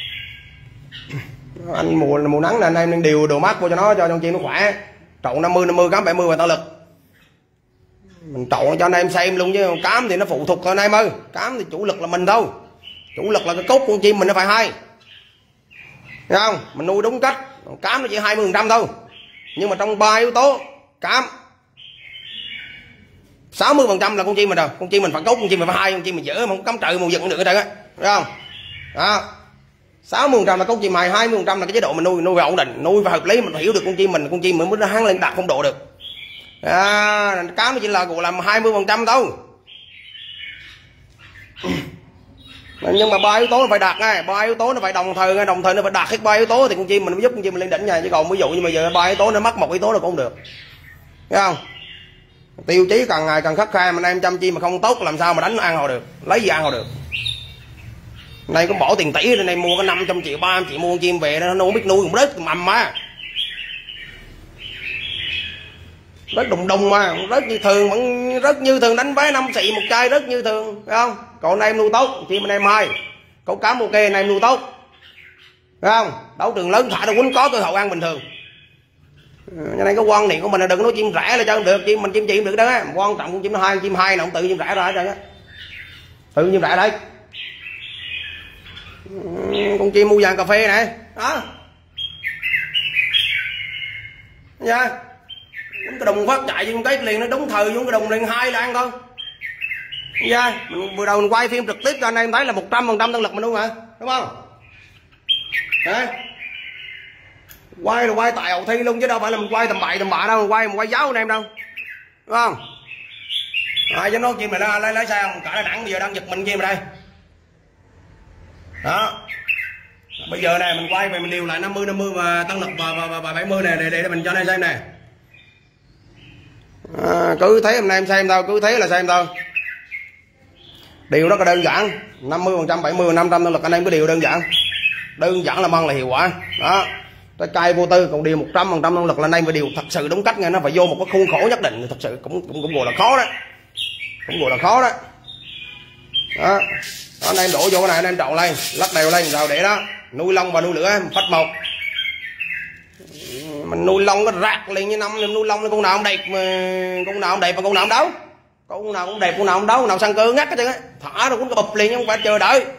S1: Anh mùa nắng là anh em nên điều đồ mát vô cho nó, cho con chim nó khỏe. Trộn 50 cám 70 và tạo lực, mình trộn cho anh em xem luôn, chứ cám thì nó phụ thuộc thôi anh em ơi. Cám thì chủ lực là mình thôi, chủ lực là cái cốt con chim mình nó phải hay, thấy không? Mình nuôi đúng cách, cám nó chỉ 20% thôi, nhưng mà trong 3 yếu tố cám 60% là con chim mình rồi. Con chim mình phải cốt, con chim mình phải hay, con chim mình dở mà không cắm trời mùa giận được hết trơn á, thấy không? Đó, 60% là con chim mày, 20% là cái chế độ mình nuôi phải ổn định, nuôi phải hợp lý, mình phải hiểu được con chim mình mới hắn lên đạt phong độ được. Cám nó chỉ là gọi là 20% thôi, nhưng mà 3 yếu tố nó phải đạt ngay, 3 yếu tố nó phải đồng thời nó phải đạt hết 3 yếu tố thì con chim mình mới giúp con chim mình lên đỉnh nha. Chứ còn ví dụ như bây giờ 3 yếu tố nó mất một yếu tố là cũng không được, thấy không? Tiêu chí càng ngày càng khắt khe, mà anh em chăm chim mà không tốt làm sao mà đánh ăn họ được, lấy gì ăn họ được. Này cũng bỏ tiền tỷ này mua cái 500 triệu 300 triệu mua con chim về nó không biết nuôi, cũng rớt mầm mà, rớt đùng mà, rớt như thường, vẫn rớt như thường, đánh vé 5 xị một chai rớt như thường, phải không? Còn anh em nuôi tốt chim anh em hay, cấu cám ok anh em nuôi tốt, phải không? Đấu trường lớn thả nó quýnh có cơ hội ăn bình thường. Cho nên cái quan niệm của mình là đừng nói chim rẻ là cho được, chim mình chim được đó á, quan trọng con chim nó hay, chim hay nào không tự chim rẻ ra hết trơn á, tự chim rẻ đấy. Con chim mua vàng cà phê này đó nha, cái đùng phát chạy con cái liền nó đúng thời xuống cái đùng liền hai là ăn thôi nha. Mình vừa đầu mình quay phim trực tiếp cho anh em thấy là 100% năng lực mình đúng mà, đúng không? Đấy, quay là quay tại hậu thi luôn chứ đâu phải là mình quay tầm bậy tầm bạ đâu, mình quay giáo anh em đâu, đúng không? Cho nó chim này nó lấy xe không cả Đà Nẵng bây giờ đang giật mình chim ở đây đó. Bây giờ này mình quay về mình điều lại 50 và tăng lực và 70 này để mình cho anh em xem này. Cứ thấy anh em xem thôi, cứ thế là xem thôi. Điều rất là đơn giản, 50% 70 500 tăng lực anh em cứ điều đơn giản là mang lại hiệu quả đó. Trái cây vô tư, còn điều 100% năng lực là anh em phải điều thật sự đúng cách nha, nó phải vô một cái khuôn khổ nhất định, thật sự cũng gọi là khó đó, đó. Đó, anh em đổ vô cái này anh em trộn lên, lắc đều lên rồi để đó, nuôi lông và nuôi lửa phách một. Mình nuôi lông nó rạc liền như năm nuôi lông, con nào không đẹp mà con nào không đẹp mà con nào không đấu, con nào cũng đẹp con nào không đấu, con nào săn cơ ngắt hết trơn á, thả nó cũng bụp liền chứ không phải chờ đợi.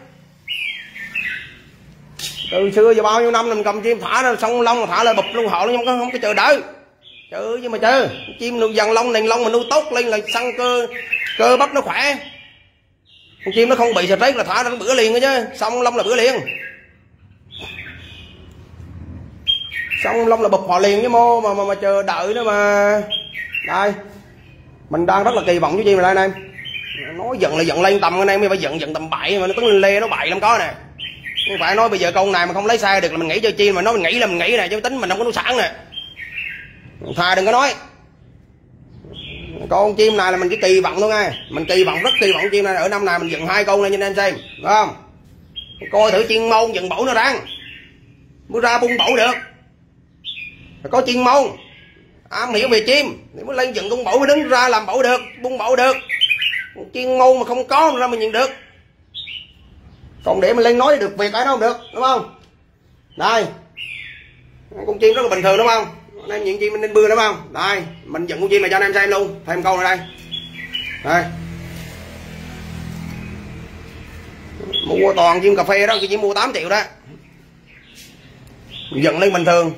S1: Từ xưa giờ bao nhiêu năm mình cầm chim thả ra xong lông thả lên bụp luôn họ luôn, không có chờ đợi. Chứ nhưng mà chờ chim nuôi dần lông nền lông mà nuôi tốt lên là săn cơ bắp nó khỏe, con chim nó không bị stress là thả ra bữa liền chứ, xong lông là bữa liền. xong lông là bụp họ liền với mô mà chờ đợi nữa mà. Đây mình đang rất là kỳ vọng chú chim này đây anh em. Nói giận là giận lên tầm anh em, phải giận tầm bậy mà nó tính lê nó bậy lắm có nè. Không phải nói bây giờ con này mà không lấy sai được là mình nghĩ cho chim, mà nói mình nghĩ là mình nghĩ nè, chứ tính mình không có nuôi sẵn nè. Thà đừng có nói. Con chim này là mình chỉ kỳ vọng thôi nha, mình kỳ vọng rất kỳ vọng chim này ở năm này mình dựng 2 con lên cho anh xem, đúng không? Coi thử chuyên môn dựng bổ nó răng mới ra bung bổ được, phải có chuyên môn am hiểu về chim thì mới lên dựng con bổ, mới đứng ra làm bổ được, bung bổ được. Chuyên môn mà không có ra mình nhận được, còn để mình lên nói được việc cái đó không được, đúng không? Đây con chim rất là bình thường đúng không? Anh em nhận chim mình nên bưa đúng không? Đây mình dựng con chim này cho anh em xem luôn, thêm câu này đây. Đây mua toàn chim cà phê đó, chỉ mua 8 triệu đó, dựng lên bình thường,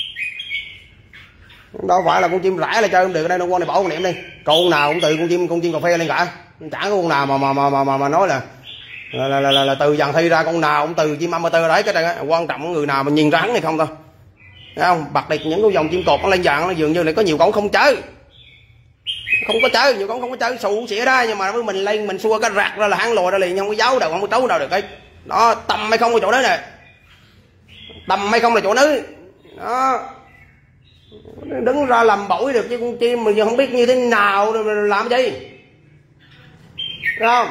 S1: đâu phải là con chim rẻ là chơi không được. Đây con này bỏ con niệm đi, con nào cũng từ con chim cà phê lên cả, chả có con nào mà nói là từ dàn thi ra, con nào cũng từ chim amateur đấy. Cái này quan trọng người nào mà nhìn rắn hay không thôi, thấy không? Bật đi những cái dòng chim cột nó lên dàn nó dường như là có nhiều con không chơi, nhiều con không có chơi sụ xỉa đó, nhưng mà với mình lên mình xua cái rạc ra là hắn lùi ra liền, không có giấu đâu, không có trấu đâu được. Cái đó tầm hay không là chỗ đó nè, tầm hay không là chỗ nữ đó, đứng ra làm bổi được chứ con chim mà giờ không biết như thế nào làm gì, thấy không?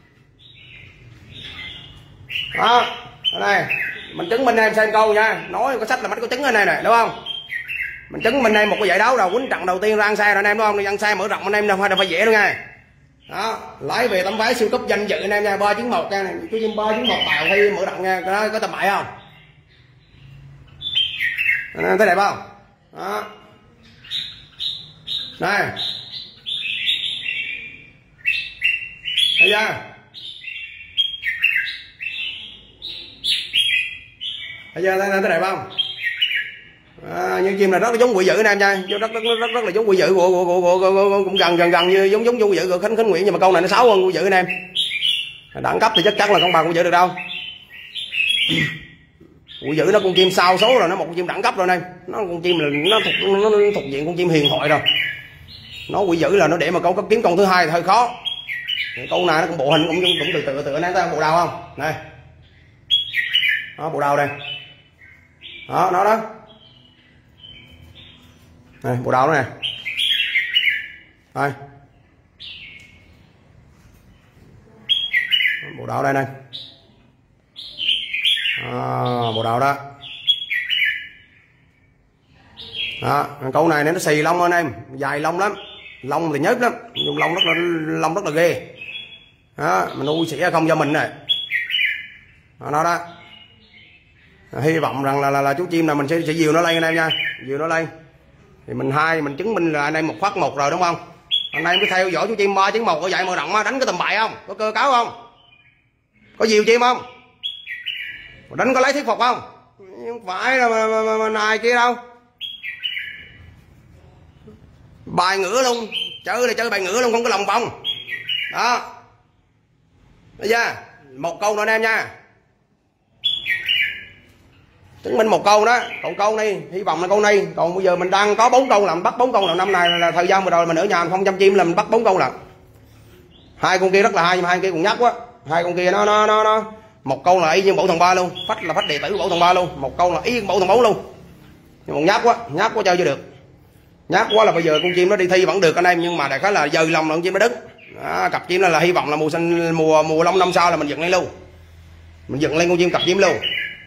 S1: Đó đây mình chứng minh em xem câu nha, nói có sách là mắt có trứng ở đây này, đúng không? Mình chứng minh em một cái giải đấu nào quýnh trận đầu tiên ra ăn xe rồi anh em, đúng không? Đi ăn xe mở rộng anh em đâu phải dễ đâu nha. Đó lấy về tấm vé siêu cấp danh dự anh em nha, 391 nha, chú chim 391 tạo hay mở rộng nha, cái đó có tầm bậy không? Thấy đẹp không? Đó này, thấy chưa? Thấy chưa? Thấy đẹp không? Những chim này rất là giống quỷ dữ anh em nha, rất là giống quỷ dữ của cũng gần như giống quỷ dữ của Khánh Nguyễn, nhưng mà con này nó xấu hơn quỷ dữ anh em. Đẳng cấp thì chắc chắn là không bằng quỷ dữ được đâu. Quỷ dữ nó con chim sao số rồi, nó một con chim đẳng cấp rồi anh em, nó con chim là nó thuộc diện con chim hiền thoại rồi. Nó quỷ dữ là nó để mà câu cấp kiếm con thứ hai thì hơi khó. Câu này nó cũng bộ hình cũng từ anh em thấy bộ đầu không? Này đó, bộ đầu đây đó, nó đó này, bộ đầu đó nè, đây bộ đầu đây này, bộ đầu đó. Đó, câu này nó xì lông anh em, dài lông lắm, lông thì nhớt lắm, dùng lông rất là ghê. Đó, mình nuôi xỉa không cho mình này. Đó đó. Hy vọng rằng là chú chim này mình sẽ dìu nó lên anh em nha, dìu nó lên. Thì mình chứng minh là anh em một phát một rồi đúng không? Anh em cứ theo dõi chú chim 391 có dạy mở rộng đánh có tầm bậy không? Có cơ cáo không? Có dìu chim không? Đánh có lấy thuyết phục không? Không phải là mà này kia đâu. Bài ngửa luôn, chơi là chơi bài ngửa luôn, không có lòng vòng. Đó. Bây giờ một câu nữa anh em nha, chứng minh một câu đó. Còn câu này hy vọng là câu này, còn bây giờ mình đang có 4 câu là mình bắt 4 câu là năm này là thời gian vừa rồi mình ở nhà mình không chăm chim là mình bắt 4 câu là. Hai con kia rất là hay nhưng mà hai con kia cũng nhắc quá. Hai con kia nó một câu là y như Bộ Thằng Ba luôn, phách là phách đệ tử Bộ Thằng Ba luôn, một câu là y Bộ Thằng 4 luôn. Nhưng mà nhát quá chơi chưa được. Nhát quá là bây giờ con chim nó đi thi vẫn được anh em, nhưng mà đại khái là dời lòng là con chim nó đứng. Đó, cặp chim là hy vọng là mùa long năm sau là mình dựng lên luôn. Mình dựng lên con chim cặp chim luôn.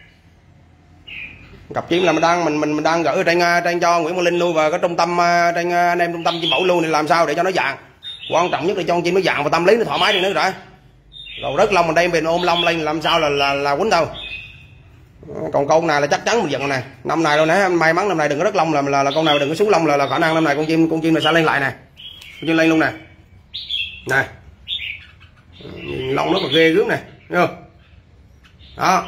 S1: Cặp chim là mình đang gửi trên cho Nguyễn Văn Linh luôn, và cái trung tâm trên anh em trung tâm chim mẫu luôn, thì làm sao để cho nó dạng. Quan trọng nhất là cho con chim nó dạng và tâm lý nó thoải mái đi nữa rồi rớt lông mình đây mình ôm lông lên làm sao là quýnh đâu. Còn con này là chắc chắn mình dựng này năm này đâu nè, may mắn năm này đừng có rớt lông là con nào đừng có xuống lông là khả năng năm này con chim này sẽ lên lại nè, con chim lên luôn nè, này lông rất là ghê gớm này, thấy không? Đó,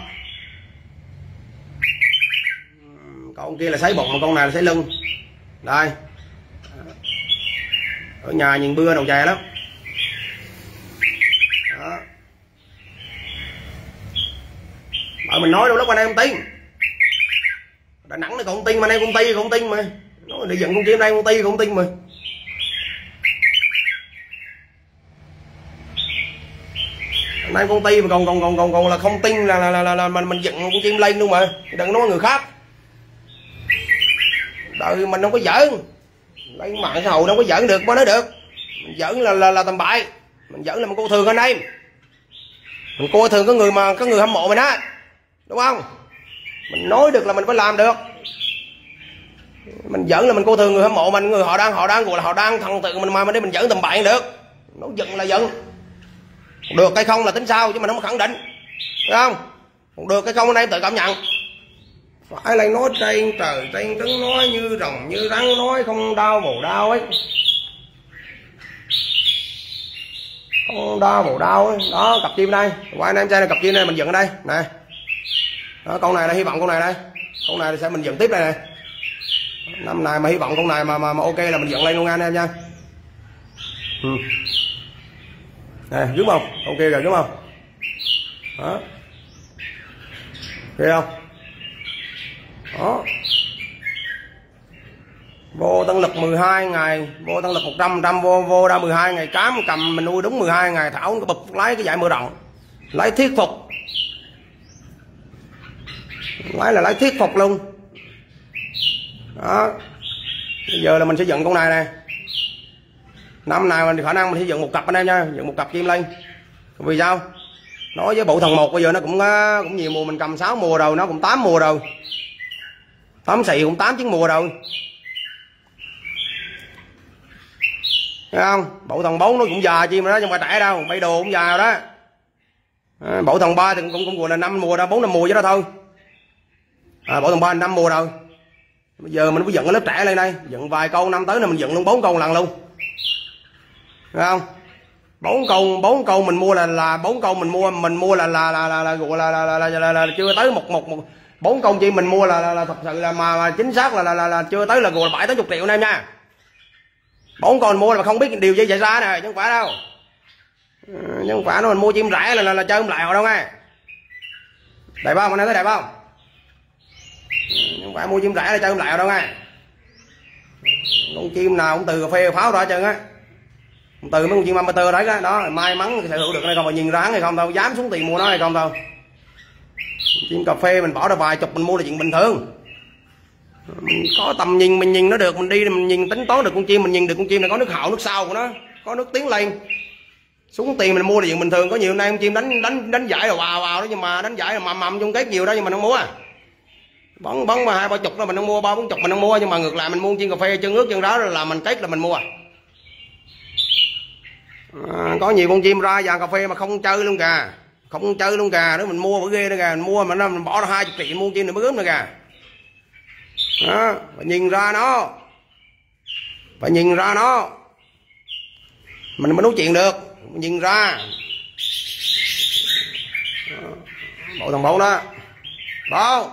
S1: con kia là sấy bụng mà con này là sấy lưng. Đây ở nhà nhìn bưa đầu chè lắm. Đó, bởi mình nói đâu lúc anh em tin. Đà Nẵng này con tin mà, đây con ti con tin mà, nó đi dựng con chim đây con ti con tin mà. Nay con ti mà còn là không tin là mình dựng con chim lên luôn mà, đừng nói người khác. Đời mình không có giỡn, lấy mạng xã hội đâu có giỡn được, có nói được. Mình giỡn là tầm bậy, mình giỡn là mình coi thường anh em, mình coi thường có người hâm mộ mình á, đúng không? Mình nói được là mình phải làm được. Mình giỡn là mình coi thường người hâm mộ mình, người họ đang gọi là họ đang thần tượng mình mà để mình giỡn tầm bậy được. Nói giận là giận, được hay không là tính sao chứ mình không khẳng định, đúng không? Còn được hay không anh em tự cảm nhận. Phải lại nói trên trời trên trứng, nói như rồng như rắn, nói không đau bổ đau ấy, không đau bổ đau ấy. Đó cặp chim đây, qua anh em xem này, cặp chim này mình dựng ở đây nè. Đó, con này là hy vọng con này đây, con này sẽ mình dựng tiếp đây này. Năm này mà hy vọng con này mà ok là mình dựng lên luôn anh em nha. Nè đúng không, ok rồi đúng không? Đó, thấy không? Đó, vô tăng lực 12 ngày, vô tăng lực 100% vô ra 12 ngày cám, cầm mình nuôi đúng 12 ngày, thảo cái bực lấy cái dải mưa rộng, lấy thuyết phục, lấy thuyết phục luôn. Đó, bây giờ là mình sẽ dựng con này nè. Năm này mình khả năng mình sẽ dựng một cặp anh em nha, dựng một cặp chim lên. Vì sao? Nói với bộ thần 1 bây giờ nó cũng nhiều mùa, mình cầm 6 mùa rồi, nó cũng 8 mùa rồi, 8 xị cũng 8 9 mùa rồi, thấy không? Bộ thần 4 nó cũng già chim đó, nhưng mà trẻ đâu, bay đồ cũng già rồi đó. Bộ thần 3 thì cũng gọi là 5 mùa đó, 4 5 mùa chứ đó thôi. Bộ thần 3 5 mùa rồi. Bây giờ mình phải dựng cái lớp trẻ lên đây, dựng vài câu, năm tới này mình dựng luôn 4 câu lần luôn, thấy không? 4 câu mình mua là 4 câu mình mua là gọi là chưa tới một 4 câu chi mình mua là thật sự là mà chính xác là chưa tới là gọi là 7-80 triệu anh em nha. 4 con mua là không biết điều gì xảy ra nè, chứ không phải đâu, chứ không phải nó mình mua chim rẻ là chơi không lại họ đâu nghe. Đẹp không anh em thấy đẹp không? Không phải mua chim rẻ là chơi không lại họ đâu nghe. Con chim nào cũng từ cà phê pháo ra trơn á, từ mấy con chim amateur đấy đó, đó may mắn sở hữu được hay không, mà nhìn ráng hay không đâu, dám xuống tiền mua nó hay không đâu. Chim cà phê mình bỏ ra vài chục mình mua là chuyện bình thường. Mình có tầm nhìn, mình nhìn nó được, mình đi mình nhìn tính toán được con chim, mình nhìn được con chim này có nước hậu nước sau của nó, có nước tiến lên, xuống tiền mình mua là chuyện bình thường. Có nhiều nay con chim đánh giải rồi vào đó, nhưng mà đánh giải là mầm chung kết nhiều đó nhưng mà không mua. Bóng mà 2-3 đó mình không mua, 3-4 mình không mua, nhưng mà ngược lại mình mua chim cà phê chân ướt chân đó là mình kết là mình mua. Có nhiều con chim ra vàng cà phê mà không chơi luôn kìa, không chơi luôn kìa, đó mình mua bữa ghê đó kìa, mình mua mà mình bỏ ra 20 triệu mua chim này mới ướm nữa kìa. Đó, phải nhìn ra nó, phải nhìn ra nó mình mới nói chuyện được, nhìn ra. Bộ thằng 4 đó bao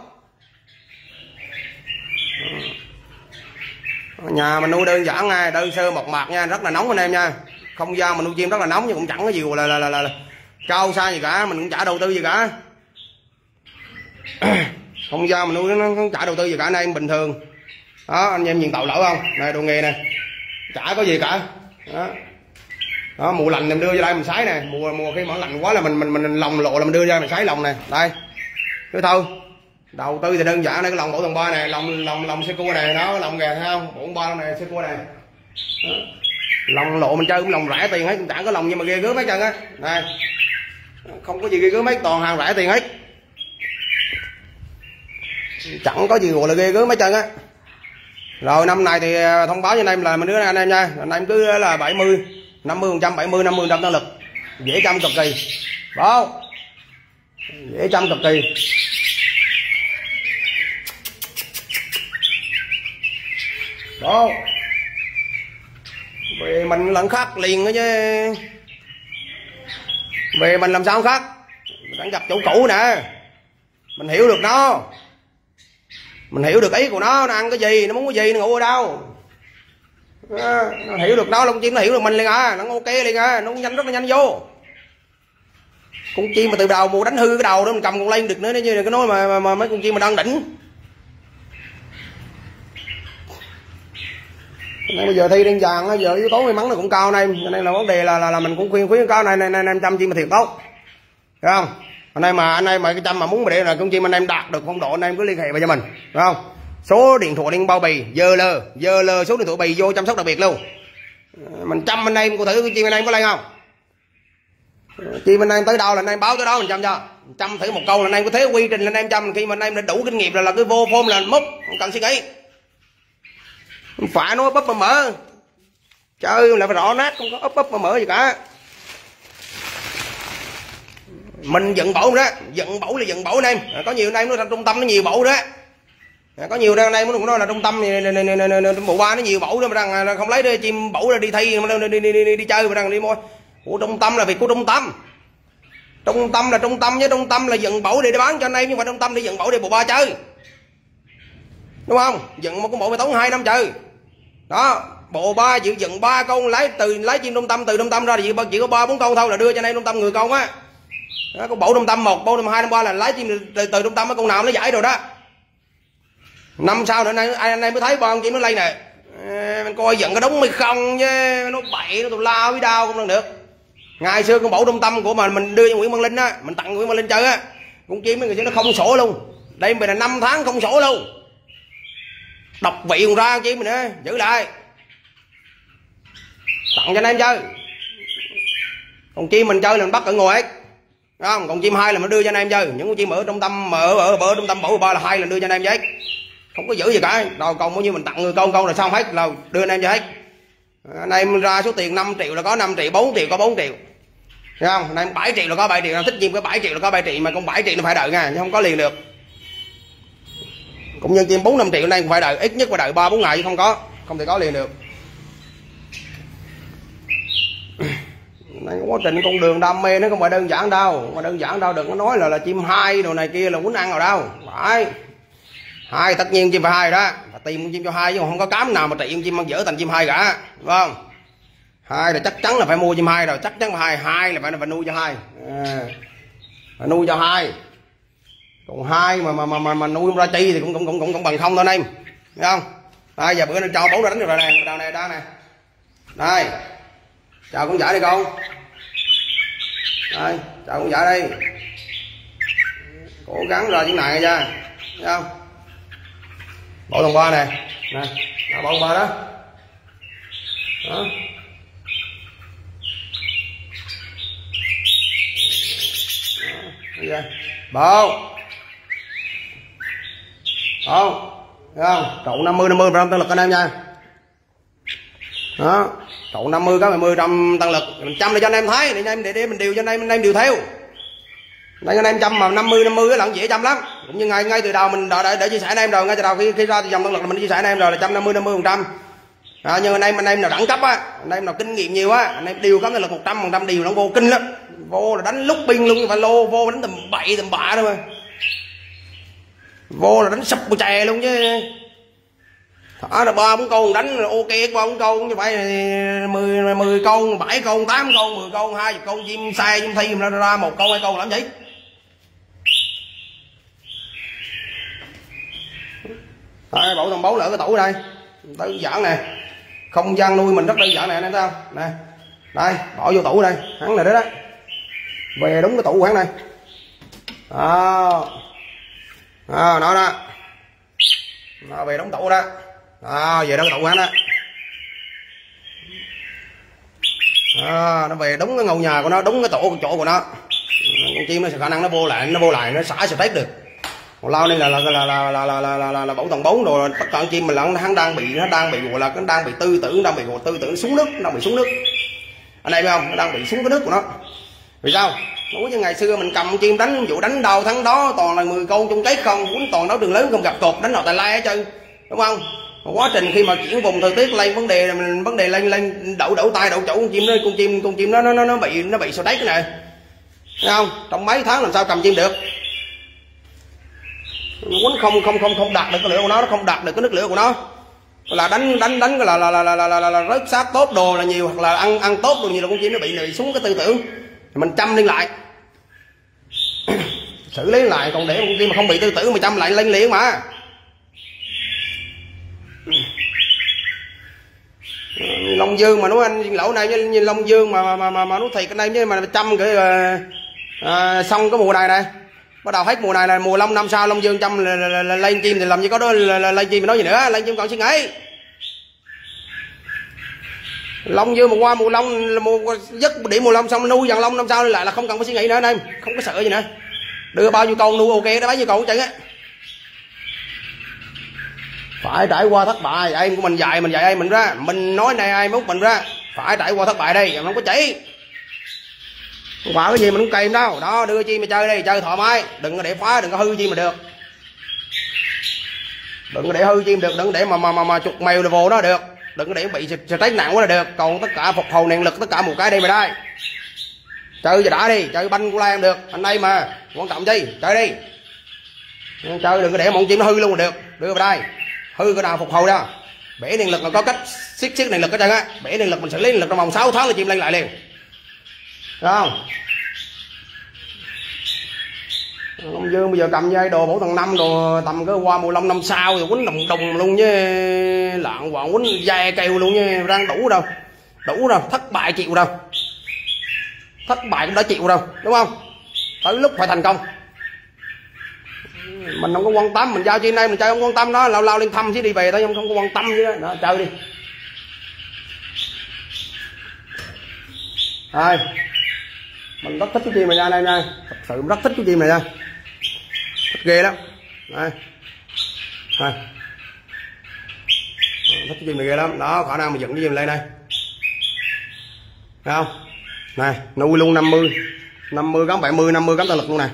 S1: nhà mình nuôi đơn giản nha, đơn sơ mộc mạc nha, rất là nóng anh em nha. Không gian mình nuôi chim rất là nóng nhưng cũng chẳng có gì là cao xa gì cả, mình cũng chả đầu tư gì cả. Không gian mình nuôi nó không chả đầu tư gì cả, anh em bình thường. Đó anh em nhìn tàu lỡ không? Này đồ nghề nè, chả có gì cả. Đó, mùa lạnh mình đưa ra đây mình sái nè, mùa khi mà lạnh quá là mình lòng lộ là mình đưa ra mình sái lòng nè. Đây. Cứ thôi. Đầu tư thì đơn giản đây, cái lòng bộ thằng 3 này, lòng xe cua này, nó lòng kìa thấy không? Bộ 3 này xe cua này. Đó. Lòng lộ mình chơi cũng lòng rẻ tiền hết, cũng chẳng có lòng nhưng mà ghê gớm mấy chân á. Này. Không có gì ghê gớm hết, toàn hàng rẻ tiền hết. Chẳng có gì gọi là ghê gớm mấy chân á. Rồi năm này thì thông báo cho anh em là mình đứa anh em nha, anh em cứ là 70 50% 70-50% năng lực, dễ chăm cực kỳ. Đó. Dễ chăm cực kỳ. Đó. Về mình lần khác liền đó chứ. Về mình làm sao khác? Mình đang gặp chủ cũ nè. Mình hiểu được nó. Mình hiểu được ý của nó ăn cái gì, nó muốn cái gì, nó ngủ ở đâu. Nó hiểu được nó, con chim nó hiểu được mình liền à, nó ok liền à, nó nhanh rất là nhanh vô. Con chim mà từ đầu mùa đánh hư cái đầu đó mình cầm con lên được nữa, như cái nói mà mấy con chim mà đang đỉnh. Nên bây giờ thi đen vàng giờ yếu tố may mắn nó cũng cao này, cho nên là vấn đề là mình cũng khuyên cáo này em chăm chim mà thiệt tốt, thấy không? Anh em mà cái chăm mà muốn mà để là con chim anh em đạt được phong độ anh em cứ liên hệ với cho mình, phải không? Số điện thoại đen bao bì giờ lờ số điện thoại bì vô chăm sóc đặc biệt luôn. Mình chăm anh em cô thử chim anh em có lên không? Chim anh em tới đâu là anh em báo tới đó mình chăm cho. Chăm thử một câu là anh em có thế quy trình là anh em chăm, khi mà anh em đã đủ kinh nghiệm là cứ vô form là múc, không cần suy nghĩ. Không phải nó bắp mà mở. Chơi là phải rõ nát, không có ấp mà mở gì cả. Mình dựng bẫu đó, dựng bẫu là dựng bẫu anh em. Có nhiều anh em nó ra trung tâm nó nhiều bẫu đó. Có nhiều anh em cũng nói là trung tâm bộ ba nó nhiều bẫu đó mà rằng không lấy chim bẫu ra đi thi đi chơi mà rằng đi mua. Của trung tâm là việc của trung tâm. Trung tâm là trung tâm với trung tâm là dựng bẫu để bán cho anh em, nhưng mà trung tâm để dựng bẫu để bộ ba chơi. Đúng không? Dựng một con bộ phải tốn 2 năm chơi. Đó, bộ ba chịu dựng 3 con lấy chim trung tâm từ trung tâm ra thì chỉ có 3-4 con thôi là đưa cho anh em trung tâm người con á. Đó, con bộ trung tâm 1, bộ trung tâm 2, 3 là lấy chim từ trung tâm á, con nào nó giải rồi đó. Năm sau nữa anh em mới thấy con chim nó lây nè. Mình coi dựng cái đúng hay không chứ nó bậy nó tụi lao với đau không được. Ngày xưa con bộ trung tâm của mình đưa cho Nguyễn Văn Linh á, mình tặng Nguyễn Văn Linh chơi á, con chim người chứ nó không sổ luôn. Đây mình là 5 tháng không sổ luôn. Độc vị còn ra chim mình nữa, giữ lại. Tặng cho anh em chơi. Còn chim mình chơi là mình bắt ở ngồi hết. Đúng không? Còn chim 2 là mình đưa cho anh em chơi. Những con chim ở trung tâm ở trung tâm bảo 3 là 2 là đưa cho anh em chơi. Không có giữ gì cả. Rồi còn bao nhiêu mình tặng người con là xong hết, là đưa anh em cho hết. Anh em ra số tiền 5 triệu là có 5 triệu, 4 triệu có 4 triệu. Thấy không? Anh em 7 triệu là có 7 triệu, thích chim có 7 triệu là có 7 triệu, mà con 7 triệu nó phải đợi nha, chứ không có liền được. Cũng như chim 4-5 triệu này cũng phải đợi, ít nhất phải đợi 3-4 ngày chứ không thể có liền được. Này, quá trình con đường đam mê nó không phải đơn giản đâu, mà đơn giản đâu, đừng có nói là chim 2 đồ này kia là quýnh ăn nào đâu. Phải 2 tất nhiên chim phải 2 đó, tìm con chim cho 2 chứ không có cám nào mà trị con chim ăn dở thành chim 2 cả, đúng không? 2 là chắc chắn là phải mua chim 2 rồi, chắc chắn là 2 là phải nuôi cho 2, phải nuôi cho 2. Còn 2 mà nuôi không ra chi thì cũng bằng không thôi anh em, thấy không? Đây giờ bữa nó cho bố ra đánh được rồi nè, đầu này đó nè. Đây. Chào con vợ đi con. Đây, chào con vợ đi. Cố gắng rồi chuyện này nha. Thấy không? Bộ thằng ba nè. Nè, bộ thằng ba đó. Đó. Đó. Bộ. Không, thấy không? Trụ 50 tăng lực anh em nha. Đó, trụ 50 có 10 trăm tăng lực, mình chăm để cho anh em thấy, để anh em để mình điều cho anh em điều theo. Đây anh em chăm mà 50 cái lần dễ chăm lắm. Cũng như ngay từ đầu mình đã chia sẻ anh em rồi, ngay từ đầu khi ra dòng tăng lực là mình chia sẻ anh em rồi là 50%. Nhưng anh em nào đẳng cấp á, anh em nào kinh nghiệm nhiều á, anh em điều có tăng lực 100% điều nó vô kinh lắm. Vô là đánh lúc pin luôn, phải lô vô đánh tầm bậy tầm bạ thôi mà. Vô là đánh sập của chè luôn chứ. Thả là 3-4 con đánh ok, 3-4 con như vậy 10 con, 7 con, 8 con, 10 con, 20 con chim sai chim thi ra 1 con 2 con làm gì? Đây, bộ thằng bấu lỡ cái tủ đây. Đơn giản nè. Không gian nuôi mình rất đơn giản nè anh em thấy không? Nè. Đây, bỏ vô tủ đây, hắn này đó đó. Về đúng cái tủ của hắn này. Đó. Nó đó. Nó về đóng tủ đó. Về đó cái tủ hắn đó. Nó về đúng cái ngôi nhà của nó, đúng cái chỗ của nó. Con chim nó sẽ khả năng nó vô lại nó xả sẽ tết được. Còn lao đây là bảo tầng 4 rồi, tất cả con chim mình là hắn đang bị gọi là nó đang bị tư tưởng xuống nước, nó đang bị xuống nước. Anh em thấy không? Nó đang bị xuống cái nước của nó. Vì sao? Nói như ngày xưa mình cầm chim đánh vụ đánh đầu thắng đó toàn là 10 con chung kết không, muốn toàn đấu trường lớn không gặp cột đánh nào tài lai hết trơn, đúng không? Quá trình khi mà chuyển vùng thời tiết lên vấn đề lên đậu tay đậu chỗ con chim nó bị sổ đáy cái này, thấy không? Trong mấy tháng làm sao cầm chim được? Quấn không đạt được cái lửa của nó không đạt được cái nước lửa của nó, là đánh là rớt sát tốt đồ là nhiều, hoặc là ăn tốt đồ nhiều là con chim nó bị xuống cái tư tưởng, mình chăm lên lại xử lý lại, còn để con chim mà không bị tư tưởng mà chăm lại lên liền mà. Long Dương mà nói anh lỗ này như Long Dương mà nói thiệt cái này chứ mà chăm cái xong cái mùa này này bắt đầu hết mùa này là mùa long năm sau Long Dương chăm là lên chim thì làm gì có đó lên chim mà nói gì nữa, lên chim còn suy nghĩ. Long Dương mà qua mùa long dứt điểm mùa long xong nuôi dàn long năm sau lại là không cần phải suy nghĩ nữa anh em, không có sợ gì nữa, đưa bao nhiêu con nuôi ok đó, bấy nhiêu con chẳng á. Phải trải qua thất bại, em của mình dạy em mình ra, mình nói này ai muốn mình ra phải trải qua thất bại đi, không có chỉ không phải cái gì mình cũng kìm đâu. Đó đưa chi mà chơi đi, chơi thoải mái, đừng có để phá, đừng có hư chi mà được, đừng có để hư chi mà được, đừng có để mà chuột mèo là vô đó được, đừng có để bị stress nặng quá là được. Còn tất cả phục hồi năng lực tất cả một cái đây mà đây, chơi cho đã đi, chơi banh của lai em được anh đây mà quan trọng chi, chơi đi, chơi đừng có để mộng chim nó hư luôn là được, đưa vào đây hư cái nào phục hồi đó, bể năng lực là có cách siết năng lực hết trơn á, bể năng lực mình xử lý năng lực trong vòng 6 tháng là chim lên lại liền, đúng không? Long Dương bây giờ cầm dây đồ bổ thằng năm đồ tầm cái qua mùa long năm sau rồi quýnh đồng đồng luôn với lạng quạng quýnh dây kêu luôn với đang đủ đâu, thất bại chịu đâu, thất bại cũng đã chịu đâu, đúng không? Tới lúc phải thành công mình không có quan tâm, mình giao trên đây mình chơi không quan tâm đó, lao lên thăm chứ đi về thôi, không có quan tâm chứ đó, chơi đi. Rồi mình rất thích cái chim này nha đây nha, thật sự rất thích cái chim này nha, thích ghê lắm đây, đây. Thích cái chim này ghê lắm đó, khả năng mà dựng cái chim lên đây, thấy không? Này nuôi luôn 50 cắm 70 50 cắm tăng lực luôn này,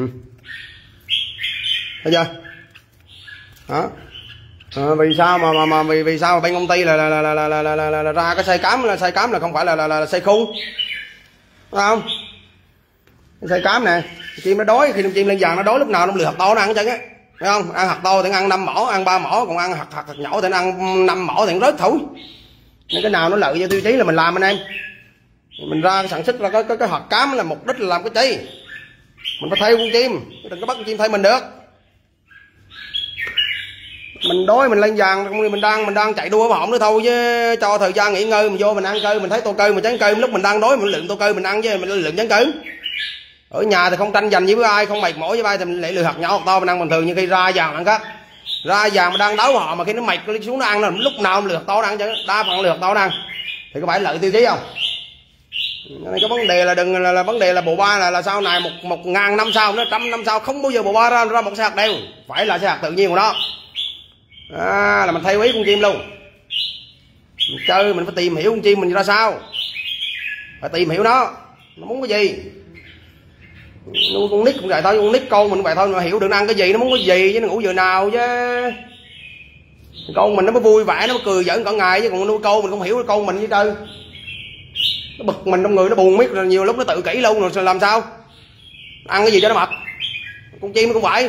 S1: thấy chưa đó. Vì sao mà vì sao mà bên công ty là ra cái xây cám là không phải là xây khung, đúng không? Xây cám nè, chim nó đói, khi con chim lên vàng nó đói lúc nào nó lừa hạt to nó ăn hết trơn á, thấy không? Ăn hạt to thì ăn 5 mỏ, ăn 3 mỏ, còn ăn hạt nhỏ thì nó ăn 5 mỏ thì nó rớt thủi. Nên cái nào nó lợi cho tiêu chí là mình làm anh em, mình ra cái sản xuất ra cái hạt cám là mục đích là làm cái chi, mình phải theo con chim, đừng có bắt con chim thay mình được. Mình đói mình lên vàng mình đang chạy đua vào họng nữa thôi, chứ cho thời gian nghỉ ngơi mình vô mình ăn cơm, mình thấy tô cơm mình chén cơm, lúc mình đang đói mình lượm tô cơm mình ăn chứ mình lượm chén cơm. Ở nhà thì không tranh giành với ai, không mệt mỏi với ai thì mình lại lừa hạt nhỏ hạt to mình ăn bình thường, như khi ra vàng ăn cắt ra vàng mà đang đấu họ mà khi nó mệt nó xuống nó ăn là lúc nào lừa hạt to nó ăn chứ, đa phần lừa hạt to nó ăn thì có phải lợi tiêu chí không? Nên cái vấn đề là đừng là vấn đề là bộ ba là sau này một ngàn năm sau, nó 100 năm sau không bao giờ bộ ba ra một xe hạt đều, phải là xe hạt tự nhiên của nó. Là mình theo ý con chim luôn, mình chơi mình phải tìm hiểu con chim mình ra sao, phải tìm hiểu nó muốn cái gì. Nuôi con nít cũng vậy thôi, con nít con mình cũng vậy thôi, mà hiểu được nó ăn cái gì, nó muốn cái gì chứ nó ngủ giờ nào chứ. Con mình nó mới vui vẻ, nó mới cười giỡn cả ngày, chứ còn nuôi con mình không hiểu con mình với trời, nó bực mình trong người, nó buồn miết, rồi nhiều lúc nó tự kỷ luôn rồi làm sao ăn cái gì cho nó mập. Con chim nó cũng vậy.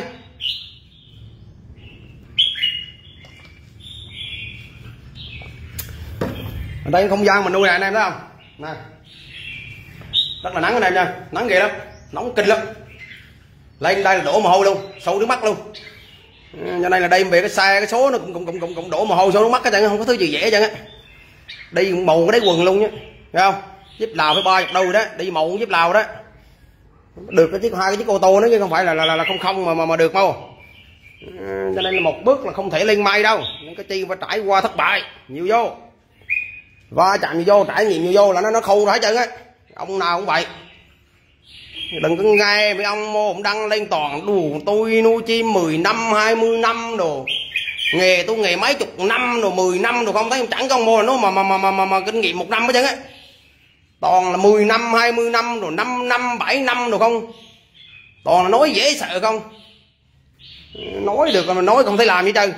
S1: Ở đây không gian mình nuôi này anh em thấy không, nè rất là nắng anh em nha, nắng ghê lắm, nóng kinh lắm, lên đây là đổ mồ hôi luôn, sâu nước mắt luôn. Cho nên là đây về cái xe cái số nó cũng đổ mồ hôi sâu nước mắt, cái chẳng không có thứ gì dễ chẳng á, đi màu cái đáy quần luôn nhá, thấy không? Giúp Lào phải 30 đôi đó, đi màu giúp Lào đó, được cái hai cái chiếc ô tô nữa chứ không phải là không mà được đâu. Cho nên là một bước là không thể lên mây đâu, nên cái chi phải trải qua thất bại nhiều vô, va chạm nhiều vô, trải nghiệm nhiều vô là nó khô hết trơn á. Ông nào cũng vậy, đừng có nghe mấy ông đăng lên toàn đù tôi nuôi chim 10 năm 20 năm đồ, nghề tôi nghề mấy chục năm rồi 10 năm rồi, không thấy chẳng có ông mô nó mà kinh nghiệm 1 năm hết trơn á, toàn là 10 năm 20 năm rồi 5 năm 7 năm rồi, không toàn là nói dễ sợ, không nói được mà nói không thấy làm gì trơn.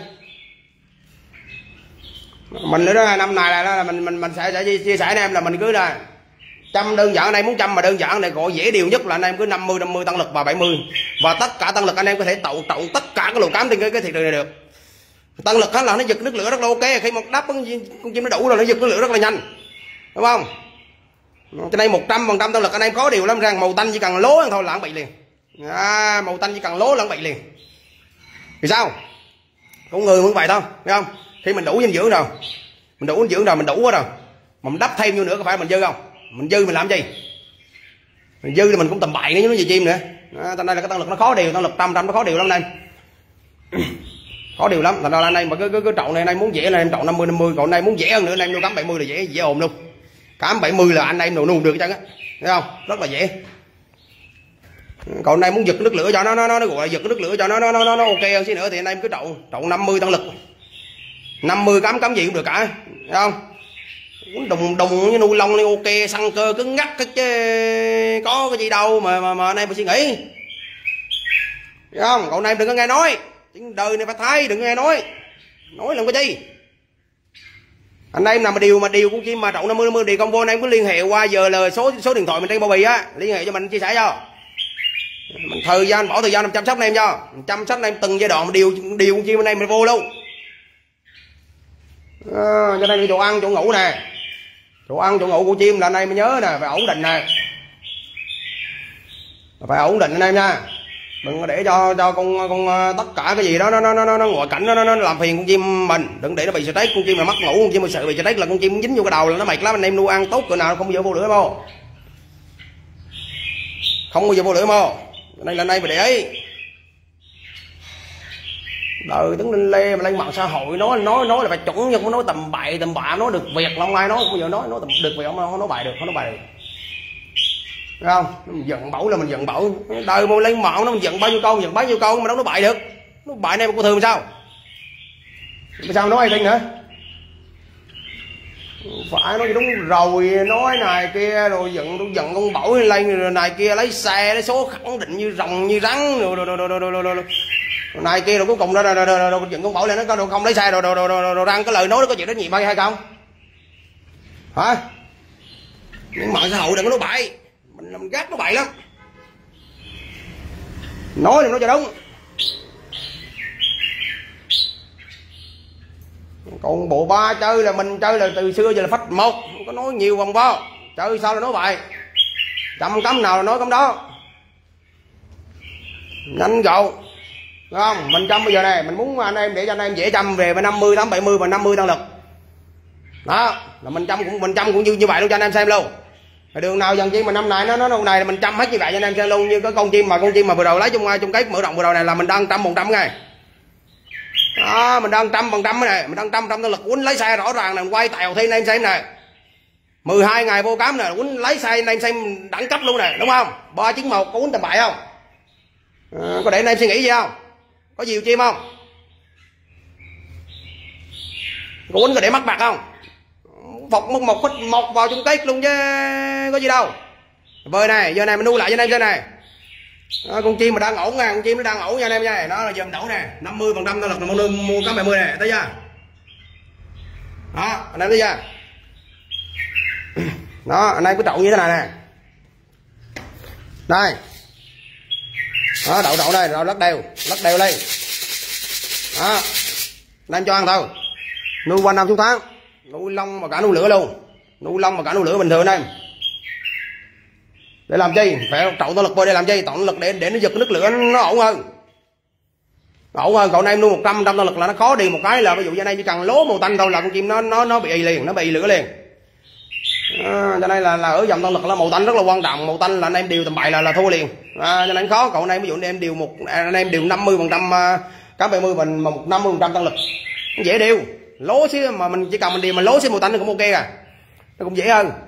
S1: Mình nữa đó, năm này là mình sẽ chia sẻ anh em là mình cứ là chăm đơn giản, anh em muốn chăm mà đơn giản này gọi dễ điều nhất là anh em cứ 50 tăng lực và 70, và tất cả tăng lực anh em có thể tậu tất cả cái lô cám trên cái thị trường này được. Tăng lực là nó giật nước lửa rất là ok, khi mà đáp ứng con chim nó đủ rồi nó giật nước lửa rất là nhanh, đúng không? Cho nên 100% tăng lực anh em có điều lắm, rằng màu tanh chỉ cần lố thôi là ăn bị liền, màu tanh chỉ cần lố là ăn bị liền. Vì sao? Con người cũng vậy thôi, thấy không? Khi mình đủ dinh dưỡng rồi, mình đủ quá rồi, mà mình đắp thêm vô nữa có phải mình dư không? Mình dư mình làm gì? Mình dư thì mình cũng tầm bậy nữa chứ nó gì chim nữa. Thành đây là cái tăng lực nó khó điều, tăng lực trăm nó khó điều lắm đây. Khó điều lắm. Thành ra là anh em mà cái trậu này anh em muốn dễ là em trậu 50-50, còn anh em muốn dễ hơn nữa anh em vô cắm 70 là dễ ồn luôn. Cắm 70 là anh em đồ nuông được chứ á. Thấy không? Rất là dễ. Còn anh em muốn giật nước lửa cho nó gọi là giật nước lửa cho nó ok hơn xí nữa thì anh em cứ trậu 50 tăng lực. 50 cắm gì cũng được cả. Thấy không? Đùng với nuôi lông ok, xăng cơ cứng ngắc chứ có cái gì đâu mà anh em phải suy nghĩ. Thấy không? Còn anh em đừng có nghe nói, đời này phải thay, đừng nghe nói làm cái gì. Anh em nào mà điều con chim mà trậu 50 điều công vô anh em cứ liên hệ qua giờ là số điện thoại mình trên bao bì á, liên hệ cho mình chia sẻ cho mình thời gian, bỏ thời gian chăm sóc anh em cho, chăm sóc anh em từng giai đoạn mà điều con chim anh em mình vô luôn. Cho nên chỗ ăn chỗ ngủ nè, chỗ ăn chỗ ngủ của chim là anh em mới nhớ nè, phải ổn định nè, phải ổn định anh em nha. Đừng có để cho con tất cả cái gì đó nó ngoại cảnh nó làm phiền con chim mình. Đừng để nó bị stress, con chim mà mất ngủ, con chim mà sợ bị stress là con chim dính vô cái đầu là nó mệt lắm. Anh em nuôi ăn tốt cỡ nào không bao giờ vô lửa mô, không bao giờ vô lửa mô. Đây là nay mà để ý đời đứng lên lê mà lên mạng xã hội nói là phải chuẩn, nhưng mà nói tầm bậy tầm bạ, nói được việc là không ai nói, không bao giờ nói tầm được việc không nói bài được, không nói bài được. Thấy không? Mình giận bẩu là mình giận bẩu, đời mà lên mạng nó mình giận bao nhiêu câu mà đâu nó bại được, nó bại này mà cô thường sao? Sao nói ai tin nữa? Phải nói đúng rồi, nói này kia rồi giận con bẩu lên rồi này kia, lấy xe lấy số khẳng định như rồng như rắn rồi này kia rồi cuối cùng rồi giận con bẩu lên nó không lấy xe rồi răng cái lời nói nó có chuyện trách nhiệm hay không? Hả? Nhưng mạng xã hội đừng có nói bậy, mình gắt nó bậy lắm, nói đừng nói cho đúng. Còn bộ ba chơi là mình chơi là từ xưa giờ là phách một, không có nói nhiều vòng vo, chơi sao là nói bậy, chăm cắm nào là nói cắm đó, nhanh gọn. Đúng không? Mình chăm bây giờ này mình muốn anh em để cho anh em dễ chăm về 50 8 70 và 50 tăng lực đó là mình chăm cũng như vậy luôn cho anh em xem luôn. Đường nào dần chi mà năm nay nó này là mình chăm hết như vậy cho anh em xem luôn. Như cái con chim mà vừa đầu lấy trong cái mở rộng vừa đầu này là mình đang 100% ngay đó, mình đang 100% này, mình đang 100% tăng lực quýnh lấy xe rõ ràng này, mình quay tèo thêm anh em xem nè, 12 ngày vô cám nè, quýnh lấy xe anh em xem đẳng cấp luôn nè, đúng không? 391 có quýnh tầm bậy không? Có để anh em suy nghĩ gì không? Có nhiều chim không? Có quýnh có để mắc bạc không? Phục một vào chung kết luôn chứ có gì đâu. Vơi này, giờ này mình nuôi lại cho anh em xem này. Con chim mà đang ổn nha, con chim nó đang ổn nha anh em nha. Nó là dùm đổ nè, 50% tăng lực là mua cắm 70 nè, thấy chưa? Đó, anh em thấy chưa? Đó, anh em cứ trộn như thế này nè. Đây. Đó, đậu đây, rồi lắc đều lên. Đó. Anh em cho ăn thôi. Nuôi quanh năm suốt tháng. Nuôi lông mà cả nuôi lửa luôn, nuôi lông mà cả nuôi lửa bình thường anh em. Để làm chi? Phải trộn tăng lực vô để làm chi? Trộn lực để nó giật cái nước lửa nó ổn hơn. Còn anh em nuôi 100% tăng lực là nó khó điều một cái là ví dụ như anh em chỉ cần lố màu tanh thôi là con chim nó bị liền, nó bị lửa liền. Cho nên là ở dòng tăng lực là màu tanh rất là quan trọng, màu tanh là anh em điều tầm bậy là thua liền. Cho nên khó. Còn anh em ví dụ anh em điều anh em điều 50% cá 70 mình mà 50% tăng lực dễ điều. Lố xíu mà mình chỉ cần mình điều mà lố xíu màu tanh nó cũng ok à, nó cũng dễ hơn.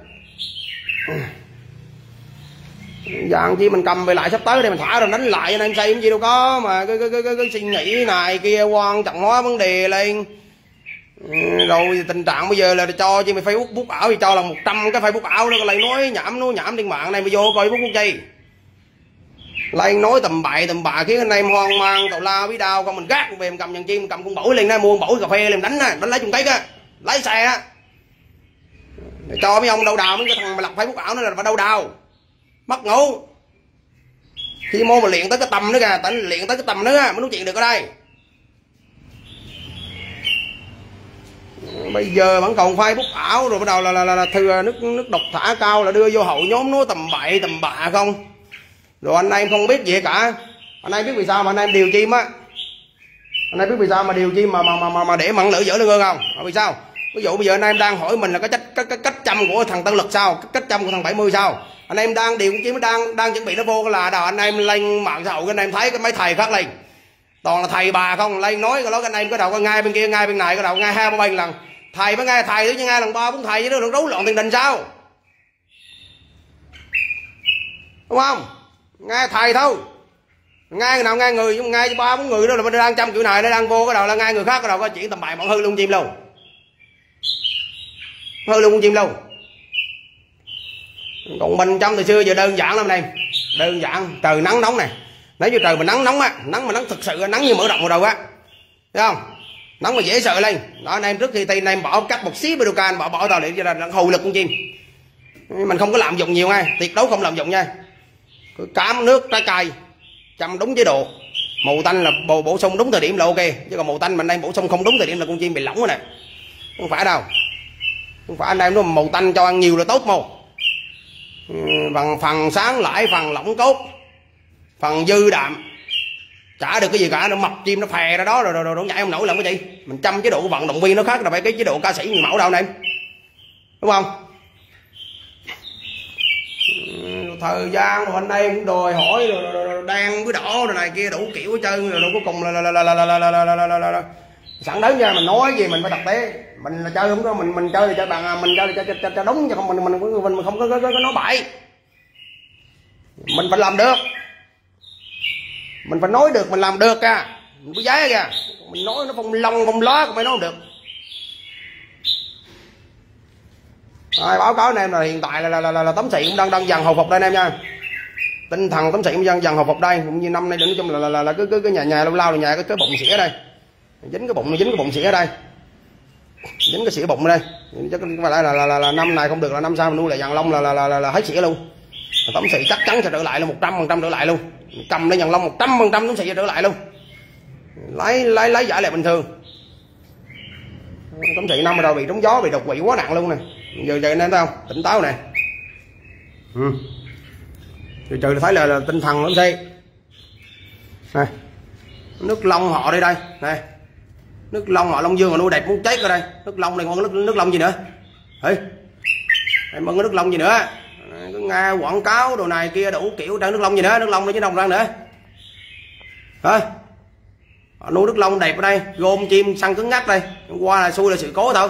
S1: Dạng chi mình cầm về lại sắp tới đây mình thả rồi đánh lại anh em xem gì đâu có mà cái suy nghĩ này kia quan trọng hóa vấn đề lên. Rồi tình trạng bây giờ là cho chi mày Facebook ảo thì cho là 100 cái Facebook ảo đó lại nói nhảm trên mạng này, bây vô coi Facebook chi lên nói tầm bậy tầm bạ khiến anh em hoang mang tào lao bí đau. Con mình gác về mình cầm nhận chim cầm con bổi lên, mua con bổi cà phê lên đánh lấy chung cái á, lấy xe á, cho mấy ông đầu đào mấy cái thằng mà lập Facebook ảo nó là đâu đào mất ngủ. Khi mô mà luyện tới cái tầm nữa kìa, luyện tới cái tầm nữa mới nói chuyện được ở đây. Bây giờ vẫn còn Facebook ảo rồi bắt đầu là thừa nước độc thả cao là đưa vô hội nhóm nó tầm bậy tầm bạ không. Rồi anh em không biết gì cả. Anh em biết vì sao mà anh em điều chim á, anh em biết vì sao mà điều chim mà để mặn lửa dở lưng hơn không? Vì sao? Ví dụ bây giờ anh em đang hỏi mình là cái cách chăm của thằng Tân Lực sao, cách chăm của thằng 70 sao, anh em đang điều cũng chỉ đang chuẩn bị nó vô là đầu anh em lên mạng xã hội, anh em thấy cái mấy thầy khác lên toàn là thầy bà không lên nói cái đó, anh em cái đầu ngay bên kia ngay bên này cái đầu ngay 2-3 lần lần thầy mới nghe thầy chứ nghe lần 3-4 thầy chứ nó được rối loạn tiền đình sao, đúng không? Nghe thầy thôi, nghe người nào nghe người, nhưng nghe 3-4 người đó là mình đang chăm kiểu này nó đang vô cái đầu là nghe người khác cái đầu có chuyện tầm bậy bọn hư luôn chim luôn, hư luôn con chim luôn. Còn mình trong từ xưa giờ đơn giản lắm này, đơn giản. Trời nắng nóng này, nếu như trời mà nắng nóng á, nắng mà nắng thực sự nắng như mở rộng vào đầu á, thấy không? Nắng mà dễ sợ lên đó anh em. Trước khi tay anh em bỏ cắt một xí Bedocan bỏ tàu điện cho là hù lực con chim. Mình không có lạm dụng nhiều nha, tuyệt đối không lạm dụng nha. Cứ cám nước trái cây chăm đúng chế độ. Màu tanh là bổ sung đúng thời điểm là ok, chứ còn màu tanh mình đang bổ sung không đúng thời điểm là con chim bị lỏng rồi nè, không phải đâu. Không phải anh em nó màu tanh cho ăn nhiều là tốt màu. Bằng phần sáng lãi, phần lỏng cốt, phần dư đạm, chả được cái gì cả, nó mập chim nó phè ra đó rồi nó nhảy không nổi làm cái gì. Mình chăm chế độ vận động viên nó khác là phải cái chế độ ca sĩ người mẫu đâu anh em, đúng không? Thời gian rồi anh em cũng đòi hỏi rồi đen với đỏ rồi này kia đủ kiểu hết trơn rồi cuối cùng là sẵn đến nha, mình nói gì mình phải thực tế. Mình là chơi không có mình chơi thì chơi bằng mình chơi cho đúng, chứ không mình không có nói bậy. Mình phải làm được, mình phải nói được, mình làm được kìa, mình có giá kìa. Mình nói nó phong long phong lá cũng phải nói được. Rồi, báo cáo anh em là hiện tại là Tấm Xị cũng đang dần hồi phục đây anh em nha. Tinh thần Tấm Xị cũng dần hồi phục đây, cũng như năm nay nói chung là cái nhà lâu lao là nhà cái bụng xỉa đây, dính cái bụng xỉa ở đây, dính cái xỉa bụng ở đây. Chắc phải là năm này không được là năm sau mình nuôi lại dàn lông là hết xỉa luôn. Tấm Xị chắc chắn sẽ trở lại luôn, 100% trở lại luôn. Cầm lên dàn lông 100% Tấm Xị trở lại luôn, lấy giải lại bình thường. Tấm Xị năm rồi bị trúng gió, bị đột quỵ quá nặng luôn nè. Giờ anh em thấy không, tỉnh táo nè. Từ từ thấy là tinh thần Tấm Xị này. Nước lông họ đây này, nước lông họ Long Dương mà nuôi đẹp muốn chết ở đây. Nước lông này còn nước lông gì nữa? Ê, em mừng cái nước lông gì nữa? Cứ nghe quảng cáo đồ này kia đủ kiểu trang nước lông gì nữa, nước lông này chứ đâu ra nữa. Hả? Họ nuôi nước lông đẹp ở đây, gom chim săn cứng ngắc đây. Hôm qua là xui là sự cố thôi.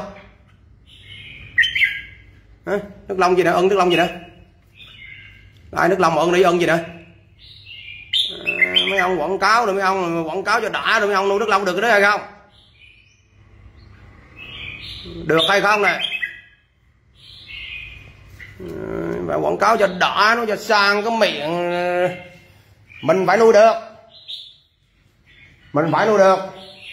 S1: Hả? Nước lông gì nữa? Ưng nước lông gì nữa? Đây nước lông mà ưng đi ưng gì nữa? Mấy ông quảng cáo rồi mấy ông quảng cáo cho đã rồi mấy ông nuôi nước lông được cái đó hay không? Được hay không nè? Và quảng cáo cho đã nó cho sang cái miệng. Mình phải nuôi được, mình phải nuôi được.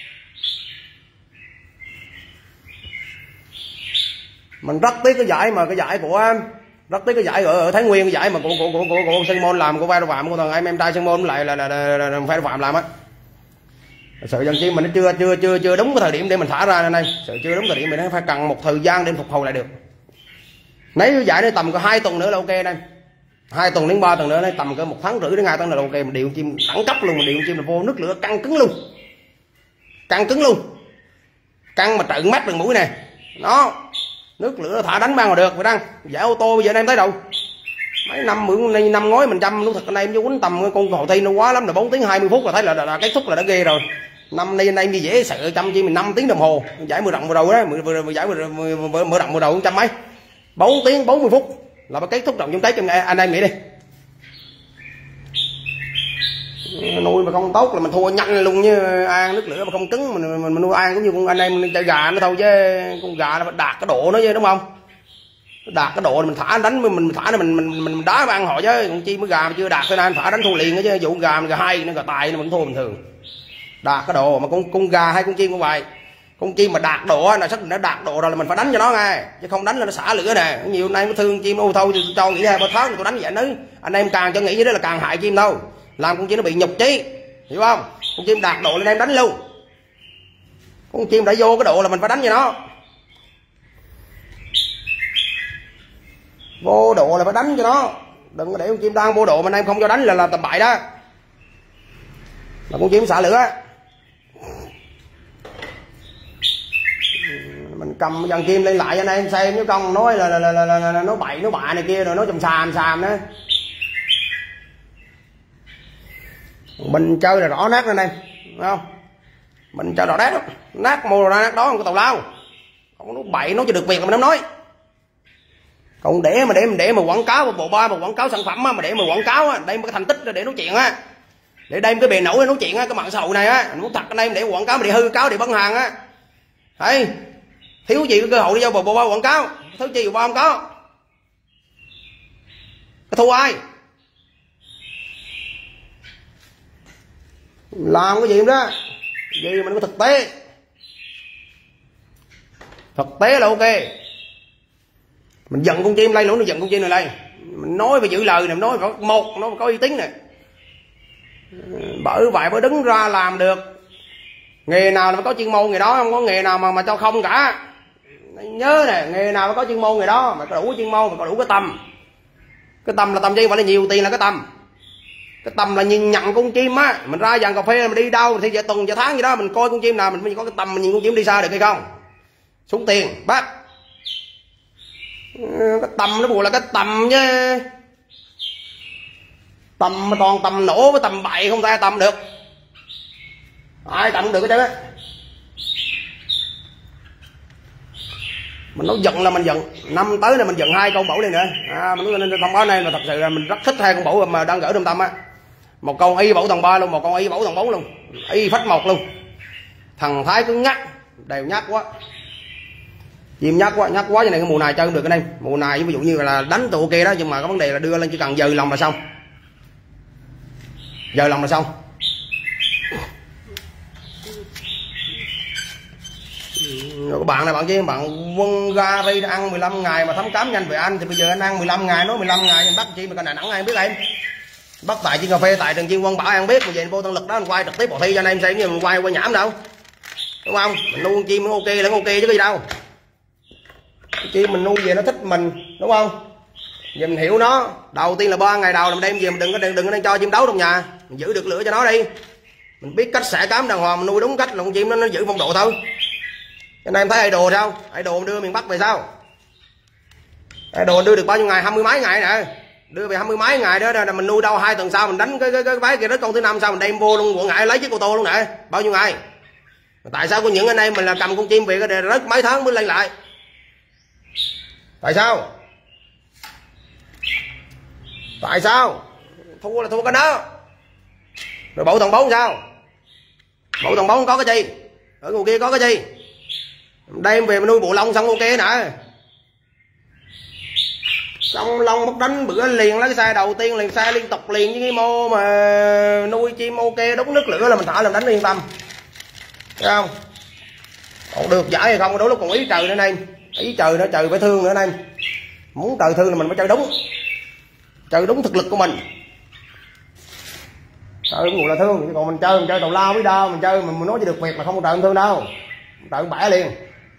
S1: Mình rất tiếc cái giải mà cái giải của rất tiếc cái giải ở Thái Nguyên, cái giải mà của Sơn Môn làm, của vai phạm của thằng em trai Sơn Môn lại là phải phạm làm á. Sự dân chim mình nó chưa đúng cái thời điểm để mình thả ra này, sự chưa đúng thời điểm mình nó phải cần một thời gian để phục hồi lại được. Nếu cái giải nó tầm có 2 tuần nữa là ok đây, 2 tuần đến 3 tuần nữa, tầm có 1 tháng rưỡi đến 2 tháng là ok. Mình điều chim đẳng cấp luôn, mình điều chim là vô nước lửa căng cứng luôn, căng cứng luôn, căng mà trợn mắt đường mũi này đó. Nước lửa thả đánh mang mà được. Phải đăng giải ô tô bây giờ anh em thấy đâu, mấy năm ngói mình chăm lúc thật anh em chứ quýnh tầm con hồ thi nó quá lắm là 4 tiếng 20 phút là thấy là kết thúc là đã ghê rồi. Năm nay anh em đi dễ sợ chăm chi mình 5 tiếng đồng hồ. Giải mở rộng vừa đầu đó, giải mở rộng vừa đầu trăm mấy, 4 tiếng 40 phút là phải kết thúc trọng trong Tết cho anh em nghĩ đi. Nuôi mà không tốt là mình thua nhanh luôn, như An nước lửa mà không cứng mình nuôi An cũng như con anh em chơi gà nó thôi, chứ con gà là phải đạt cái độ nó chứ, đúng không? Đạt cái độ mình thả đánh, mình thả nó mình đá mà ăn họ, chứ con chim với gà mà chưa đạt thế nên thả đánh thua liền đó chứ. Vụ gà gà hay nó gà tài nó vẫn thua bình thường. Đạt cái độ mà con gà hay con chim cũng vậy, con chim mà đạt độ là xác định nó đạt độ rồi là mình phải đánh cho nó nghe, chứ không đánh là nó xả lửa nè. Nhiều nay mới thương chim ô thôi cho nghỉ 2-3 tháng tôi đánh vậy nữa. Anh em càng cho nghĩ như đó là càng hại chim thôi, làm con chim nó bị nhục chí, hiểu không? Con chim đạt độ lên em đánh luôn, con chim đã vô cái độ là mình phải đánh cho nó, vô độ là phải đánh cho nó. Đừng có để con chim đang vô độ mà anh em không cho đánh là tầm bậy đó, là con chim xả lửa. Mình cầm dàn kim lên lại cho anh em xem, chứ con nói là nó bậy nó bạ này kia rồi nó chùm xàm đó. Mình chơi là rõ nát lên đây, đúng không? Mình chơi rõ nát đó. Nát mô ra nát đó không có tàu lao. Còn nó bậy nó cho được việc mà nó nói. Còn để mà quảng cáo bộ ba mà quảng cáo sản phẩm á, mà để mà quảng cáo á, đây một cái thành tích để nói chuyện á. Để đây một cái bề nổi nói chuyện á, cái mạng xã hội này á, muốn thật ở đây để quảng cáo, để hư cáo, để bán hàng á. Đấy. Thiếu gì cái cơ hội đi vô bộ ba quảng cáo, thiếu chi bộ ba không có. Cái thua ai? Làm cái gì đó gì mình có thực tế, thực tế là ok. Mình giận con chim lay lũ, nó giận con chim này lay, mình nói phải giữ lời này, mình nói phải một nó có uy tín này. Bởi vậy mới đứng ra làm được. Nghề nào là phải có chuyên môn, nghề đó không có nghề nào mà cho không cả. Nhớ nè, nghề nào phải có chuyên môn, nghề đó mà có đủ chuyên môn, mà có đủ cái tâm. Cái tâm là tâm chứ không phải là nhiều tiền, là cái tâm. Cái tâm là nhìn nhận con chim á, mình ra dàn cà phê mình đi đâu thì giờ tuần giờ tháng gì đó mình coi con chim nào mình có cái tâm, mình nhìn con chim đi xa được hay không. Xuống tiền bắt. Cái tâm nó buộc là cái tầm chứ. Tầm mà toàn tầm nổ với tầm bậy không ai tầm được. Ai tầm được cái chứ á. Mình nói giận là mình giận, năm tới là mình giận 2 con bẩu này nữa. Mình nói lên thông báo này là thật sự là mình rất thích 2 con bẩu mà đang gửi trong tâm á. Một con y bẩu tầng 3 luôn, một con y bẩu tầng 4 luôn, y phách 1 luôn. Thằng Thái cứ nhắc, đều nhắc quá. Chim nhắc quá cho nên cái mùa này chơi không được anh em. Mùa này ví dụ như là đánh tụ ok đó, nhưng mà cái vấn đề là đưa lên chỉ cần giờ lòng là xong. Giờ lòng là xong. Các bạn này bạn chứ bạn Bulgari đã ăn 15 ngày mà thấm cám nhanh về anh, thì bây giờ anh ăn 15 ngày, nói 15 ngày anh bắt chi mà còn Đà Nẵng ai biết em. Bắt tại trên cà phê tại Trần Chiên Quân bảo ăn biết, mà về vô Tân Lực đó anh quay trực tiếp bộ thi cho anh em xem, như mình quay nhảm đâu. Đúng không? Mình nuôi chim nó ok là ok chứ cái gì đâu. Chim mình nuôi về nó thích mình, đúng không? Giờ mình hiểu nó, đầu tiên là 3 ngày đầu làm đem về mình đừng có cho chim đấu trong nhà, mình giữ được lửa cho nó đi. Mình biết cách xả cám đàng hoàng, mình nuôi đúng cách là con chim nó giữ phong độ thôi. Cho nên em thấy idol sao? Idol đưa miền Bắc về sao? Idol đưa được bao nhiêu ngày, 20 mấy ngày nè. Đưa về 20 mấy ngày đó là mình nuôi đâu 2 tuần sau mình đánh cái váy kia đó con thứ 5 sau mình đem vô luôn Quận Ngãi lấy chiếc ô tô luôn nè. Bao nhiêu ngày? Tại sao có những anh em mình là cầm con chim về cái rớt mấy tháng mới lên lại? Tại sao? Tại sao? Thua là thua cái đó. Rồi bộ thằng 4 sao? Bộ thằng 4 có cái gì? Ở ngoài kia có cái gì? Đem về mình nuôi bộ lông xong ok nè. Xong lông mất đánh bữa liền lấy cái xe đầu tiên liền, xe liên tục liền với cái mô mà nuôi chim ok đúng nước lửa là mình thả làm đánh yên tâm. Thấy không? Còn được giải hay không đôi lúc còn ý trời nữa anh em. Ý trời nữa, trời phải thương nữa anh em. Muốn trời thương là mình phải chơi đúng. Chơi đúng thực lực của mình. Trời cũng là thương, còn mình chơi tàu lao với đâu, mình chơi mình nói cho được việc là không trời thương đâu. Trời bẻ liền.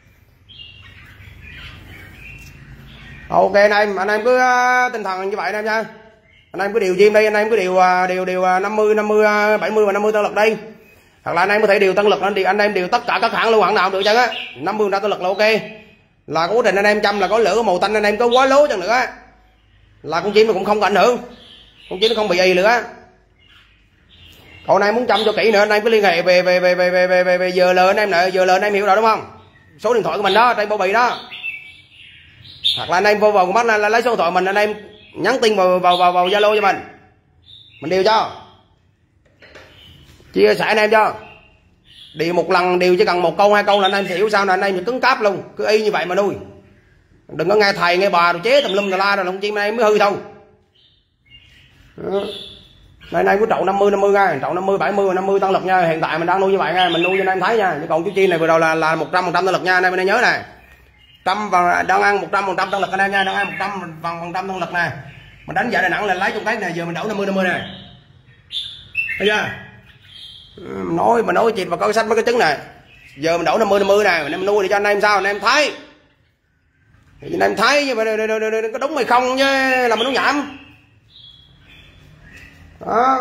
S1: Ok anh em cứ tinh thần như vậy anh em nha. Anh em cứ điều chim đi, anh em cứ điều 50 70 và 50 tăng lực đi. Hoặc là anh em có thể điều tăng lực anh em điều tất cả các hãng luôn, hãng nào cũng được chứ á. 50 tăng lực là ok. Là quá trình anh em chăm là có lửa có màu tanh, anh em có quá lố chẳng nữa là con chim nó cũng không có ảnh hưởng, con chim nó không bị gì nữa. Còn anh em muốn chăm cho kỹ nữa anh em cứ liên hệ về GL anh em nè, GL anh em hiểu rồi đúng không? Số điện thoại của mình đó trên bao bì đó. Hoặc là anh em vô vào mắt là lấy số điện thoại mình, anh em nhắn tin vào Zalo cho mình điều cho, chia sẻ anh em cho. Điều một lần điều chỉ cần 1 câu 2 câu là anh em hiểu sao là anh em cứng cáp luôn, cứ y như vậy mà nuôi. Đừng có nghe thầy nghe bà rồi chế tùm lum la rồi con chim này mới hư thôi. Đây này có trậu 50 nha, trậu 50 70 50 tăng lực nha. Hiện tại mình đang nuôi như vậy nha, mình nuôi cho anh em thấy nha. Chứ còn chú chim này vừa đầu là 100% tăng lực nha anh em nhớ nè. Và đang ăn 100% tăng lực anh em nha, đang ăn 100% tăng lực nè. Mình đánh giải Đà Nẵng là lấy trong cái này, giờ mình đổ 50 nè. Thấy chưa? Mà nói chuyện vào coi sách mấy cái trứng này. Giờ mình đổ 50 nè, mình nuôi để cho anh em sao anh em thấy. Thì anh em thấy nhưng mà có đúng hay không chứ là mình nói nhảm. Đó.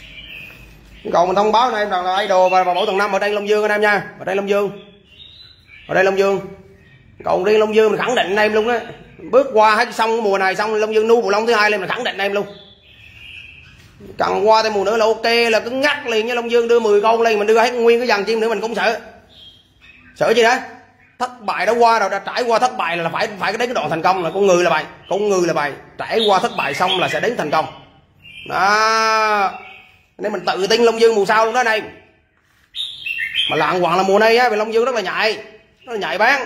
S1: Còn mình thông báo anh em rằng là idol và bảo tầng 5 ở đây Long Dương anh em nha, ở đây Long Dương. Ở đây Long Dương, còn riêng Long Dương mình khẳng định anh em luôn á, bước qua hết xong mùa này xong Long Dương nuôi bộ lông thứ hai lên mình khẳng định anh em luôn. Cần qua thêm mùa nữa là ok, là cứ ngắt liền nha. Long Dương đưa 10 con lên mình đưa hết nguyên cái dàn chim nữa mình cũng sợ gì đấy. Thất bại đã qua rồi, đã trải qua thất bại là phải đến cái đoạn thành công, là con người là bài trải qua thất bại xong là sẽ đến thành công đó. Nên mình tự tin Long Dương mùa sau luôn đó này. Mà lạng hoàng là mùa nay á, vì Long Dương rất là nhạy bán.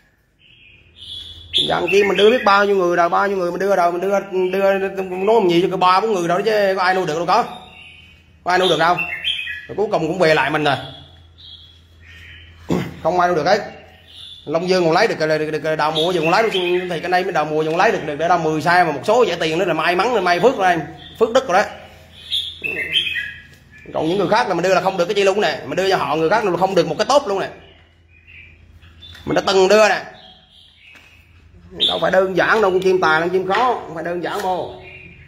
S1: Dàn chim mình đưa biết bao nhiêu người mình đưa rồi, mình đưa nói gì cho 3-4 người rồi chứ có ai nuôi được đâu, có ai nuôi được đâu. Rồi cuối cùng cũng về lại mình rồi, không ai nuôi được hết. Long Dương còn lấy được đầu mùa, giờ còn lấy được thì cái này mới đầu mùa còn lấy được để đâu 10 sai, mà một số rẻ tiền nữa là may mắn, may phước rồi, phước đức rồi đó. Còn những người khác là mình đưa là không được cái chi luôn nè, mình đưa cho họ người khác là không được một cái tốt luôn nè, mình đã từng đưa nè. Đâu phải đơn giản đâu, con chim tài con chim khó, không phải đơn giản đâu.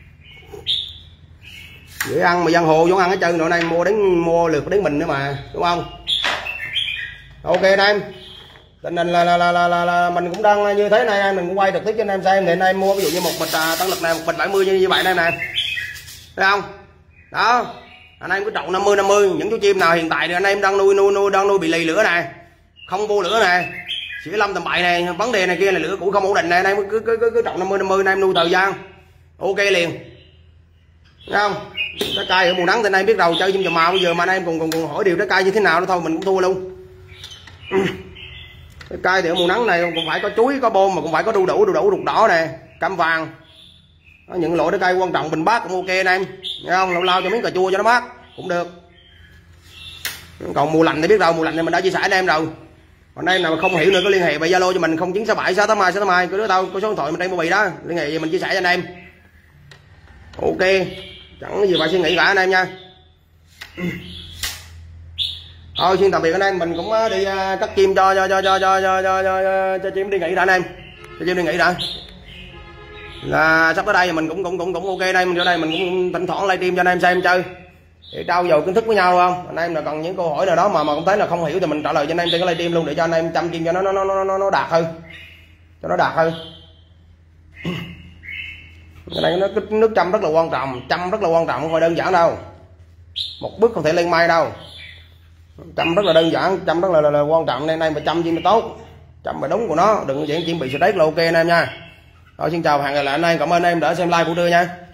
S1: Dễ ăn mà giang hồ vẫn ăn hết trơn rồi, này mua lượt đến mình nữa mà, đúng không? Ok anh em, tình hình là mình cũng đang như thế này, mình cũng quay trực tiếp cho anh em xem. Thì anh em mua ví dụ như một bịch tăng lực này, một bịch 70 như vậy anh em nè, thấy không? Đó, anh em cứ trộn 50-50. Những chú chim nào hiện tại thì anh em đang nuôi bị lì lửa này, không vô lửa này, chỉ 5 tầm bậy này, vấn đề này kia là lửa cũng không ổn định này, anh em cứ trộn 50-50 anh em nuôi thời gian ok liền, thấy không? Trái cây ở mùa nắng thì anh em biết đầu chơi chim Cà Mau bây giờ mà anh em còn hỏi điều trái cây như thế nào đó thôi mình cũng thua luôn. Trái cây thì ở mùa nắng này cũng phải có chuối, có bôm, mà cũng phải có đu đủ ruột đỏ nè, cam vàng. Đó, những loại trái cây quan trọng bình bát cũng ok anh em, thấy không? Lâu lâu cho miếng cà chua cho nó mát cũng được. Còn mùa lạnh thì biết đâu, mùa lạnh thì mình đã chia sẻ anh em rồi. Còn đây nào mà không hiểu nữa có liên hệ về Zalo cho mình 0967 682 cứ đứa tao có số điện thoại mình trên bao bì đó, liên hệ về mình chia sẻ cho anh em. Ok, chẳng gì phải suy nghĩ cả anh em nha. Thôi xin tạm biệt anh em, mình cũng đi cắt chim cho chim đi nghỉ đã anh em, cho chim đi nghỉ đã. Là sắp tới đây mình cũng ok đây, mình chỗ đây mình cũng thỉnh thoảng livestream cho anh em xem chơi để trao dồi kiến thức với nhau, đúng không? Anh em là còn những câu hỏi nào đó mà cũng thấy là không hiểu thì mình trả lời cho anh em trên cái livestream luôn, để cho anh em chăm chim cho nó đạt hơn, cho nó đạt hơn. Cái này nó nước chăm rất là quan trọng, không phải đơn giản đâu, một bước không thể lên mây đâu. Chăm rất là đơn giản, chăm rất là quan trọng, nên anh em phải chăm chim nó tốt, chăm phải đúng của nó, đừng có chuyện chim bị stress là ok anh em nha. Rồi xin chào và hẹn gặp lại anh em, cảm ơn anh em đã xem live của Trưa nha.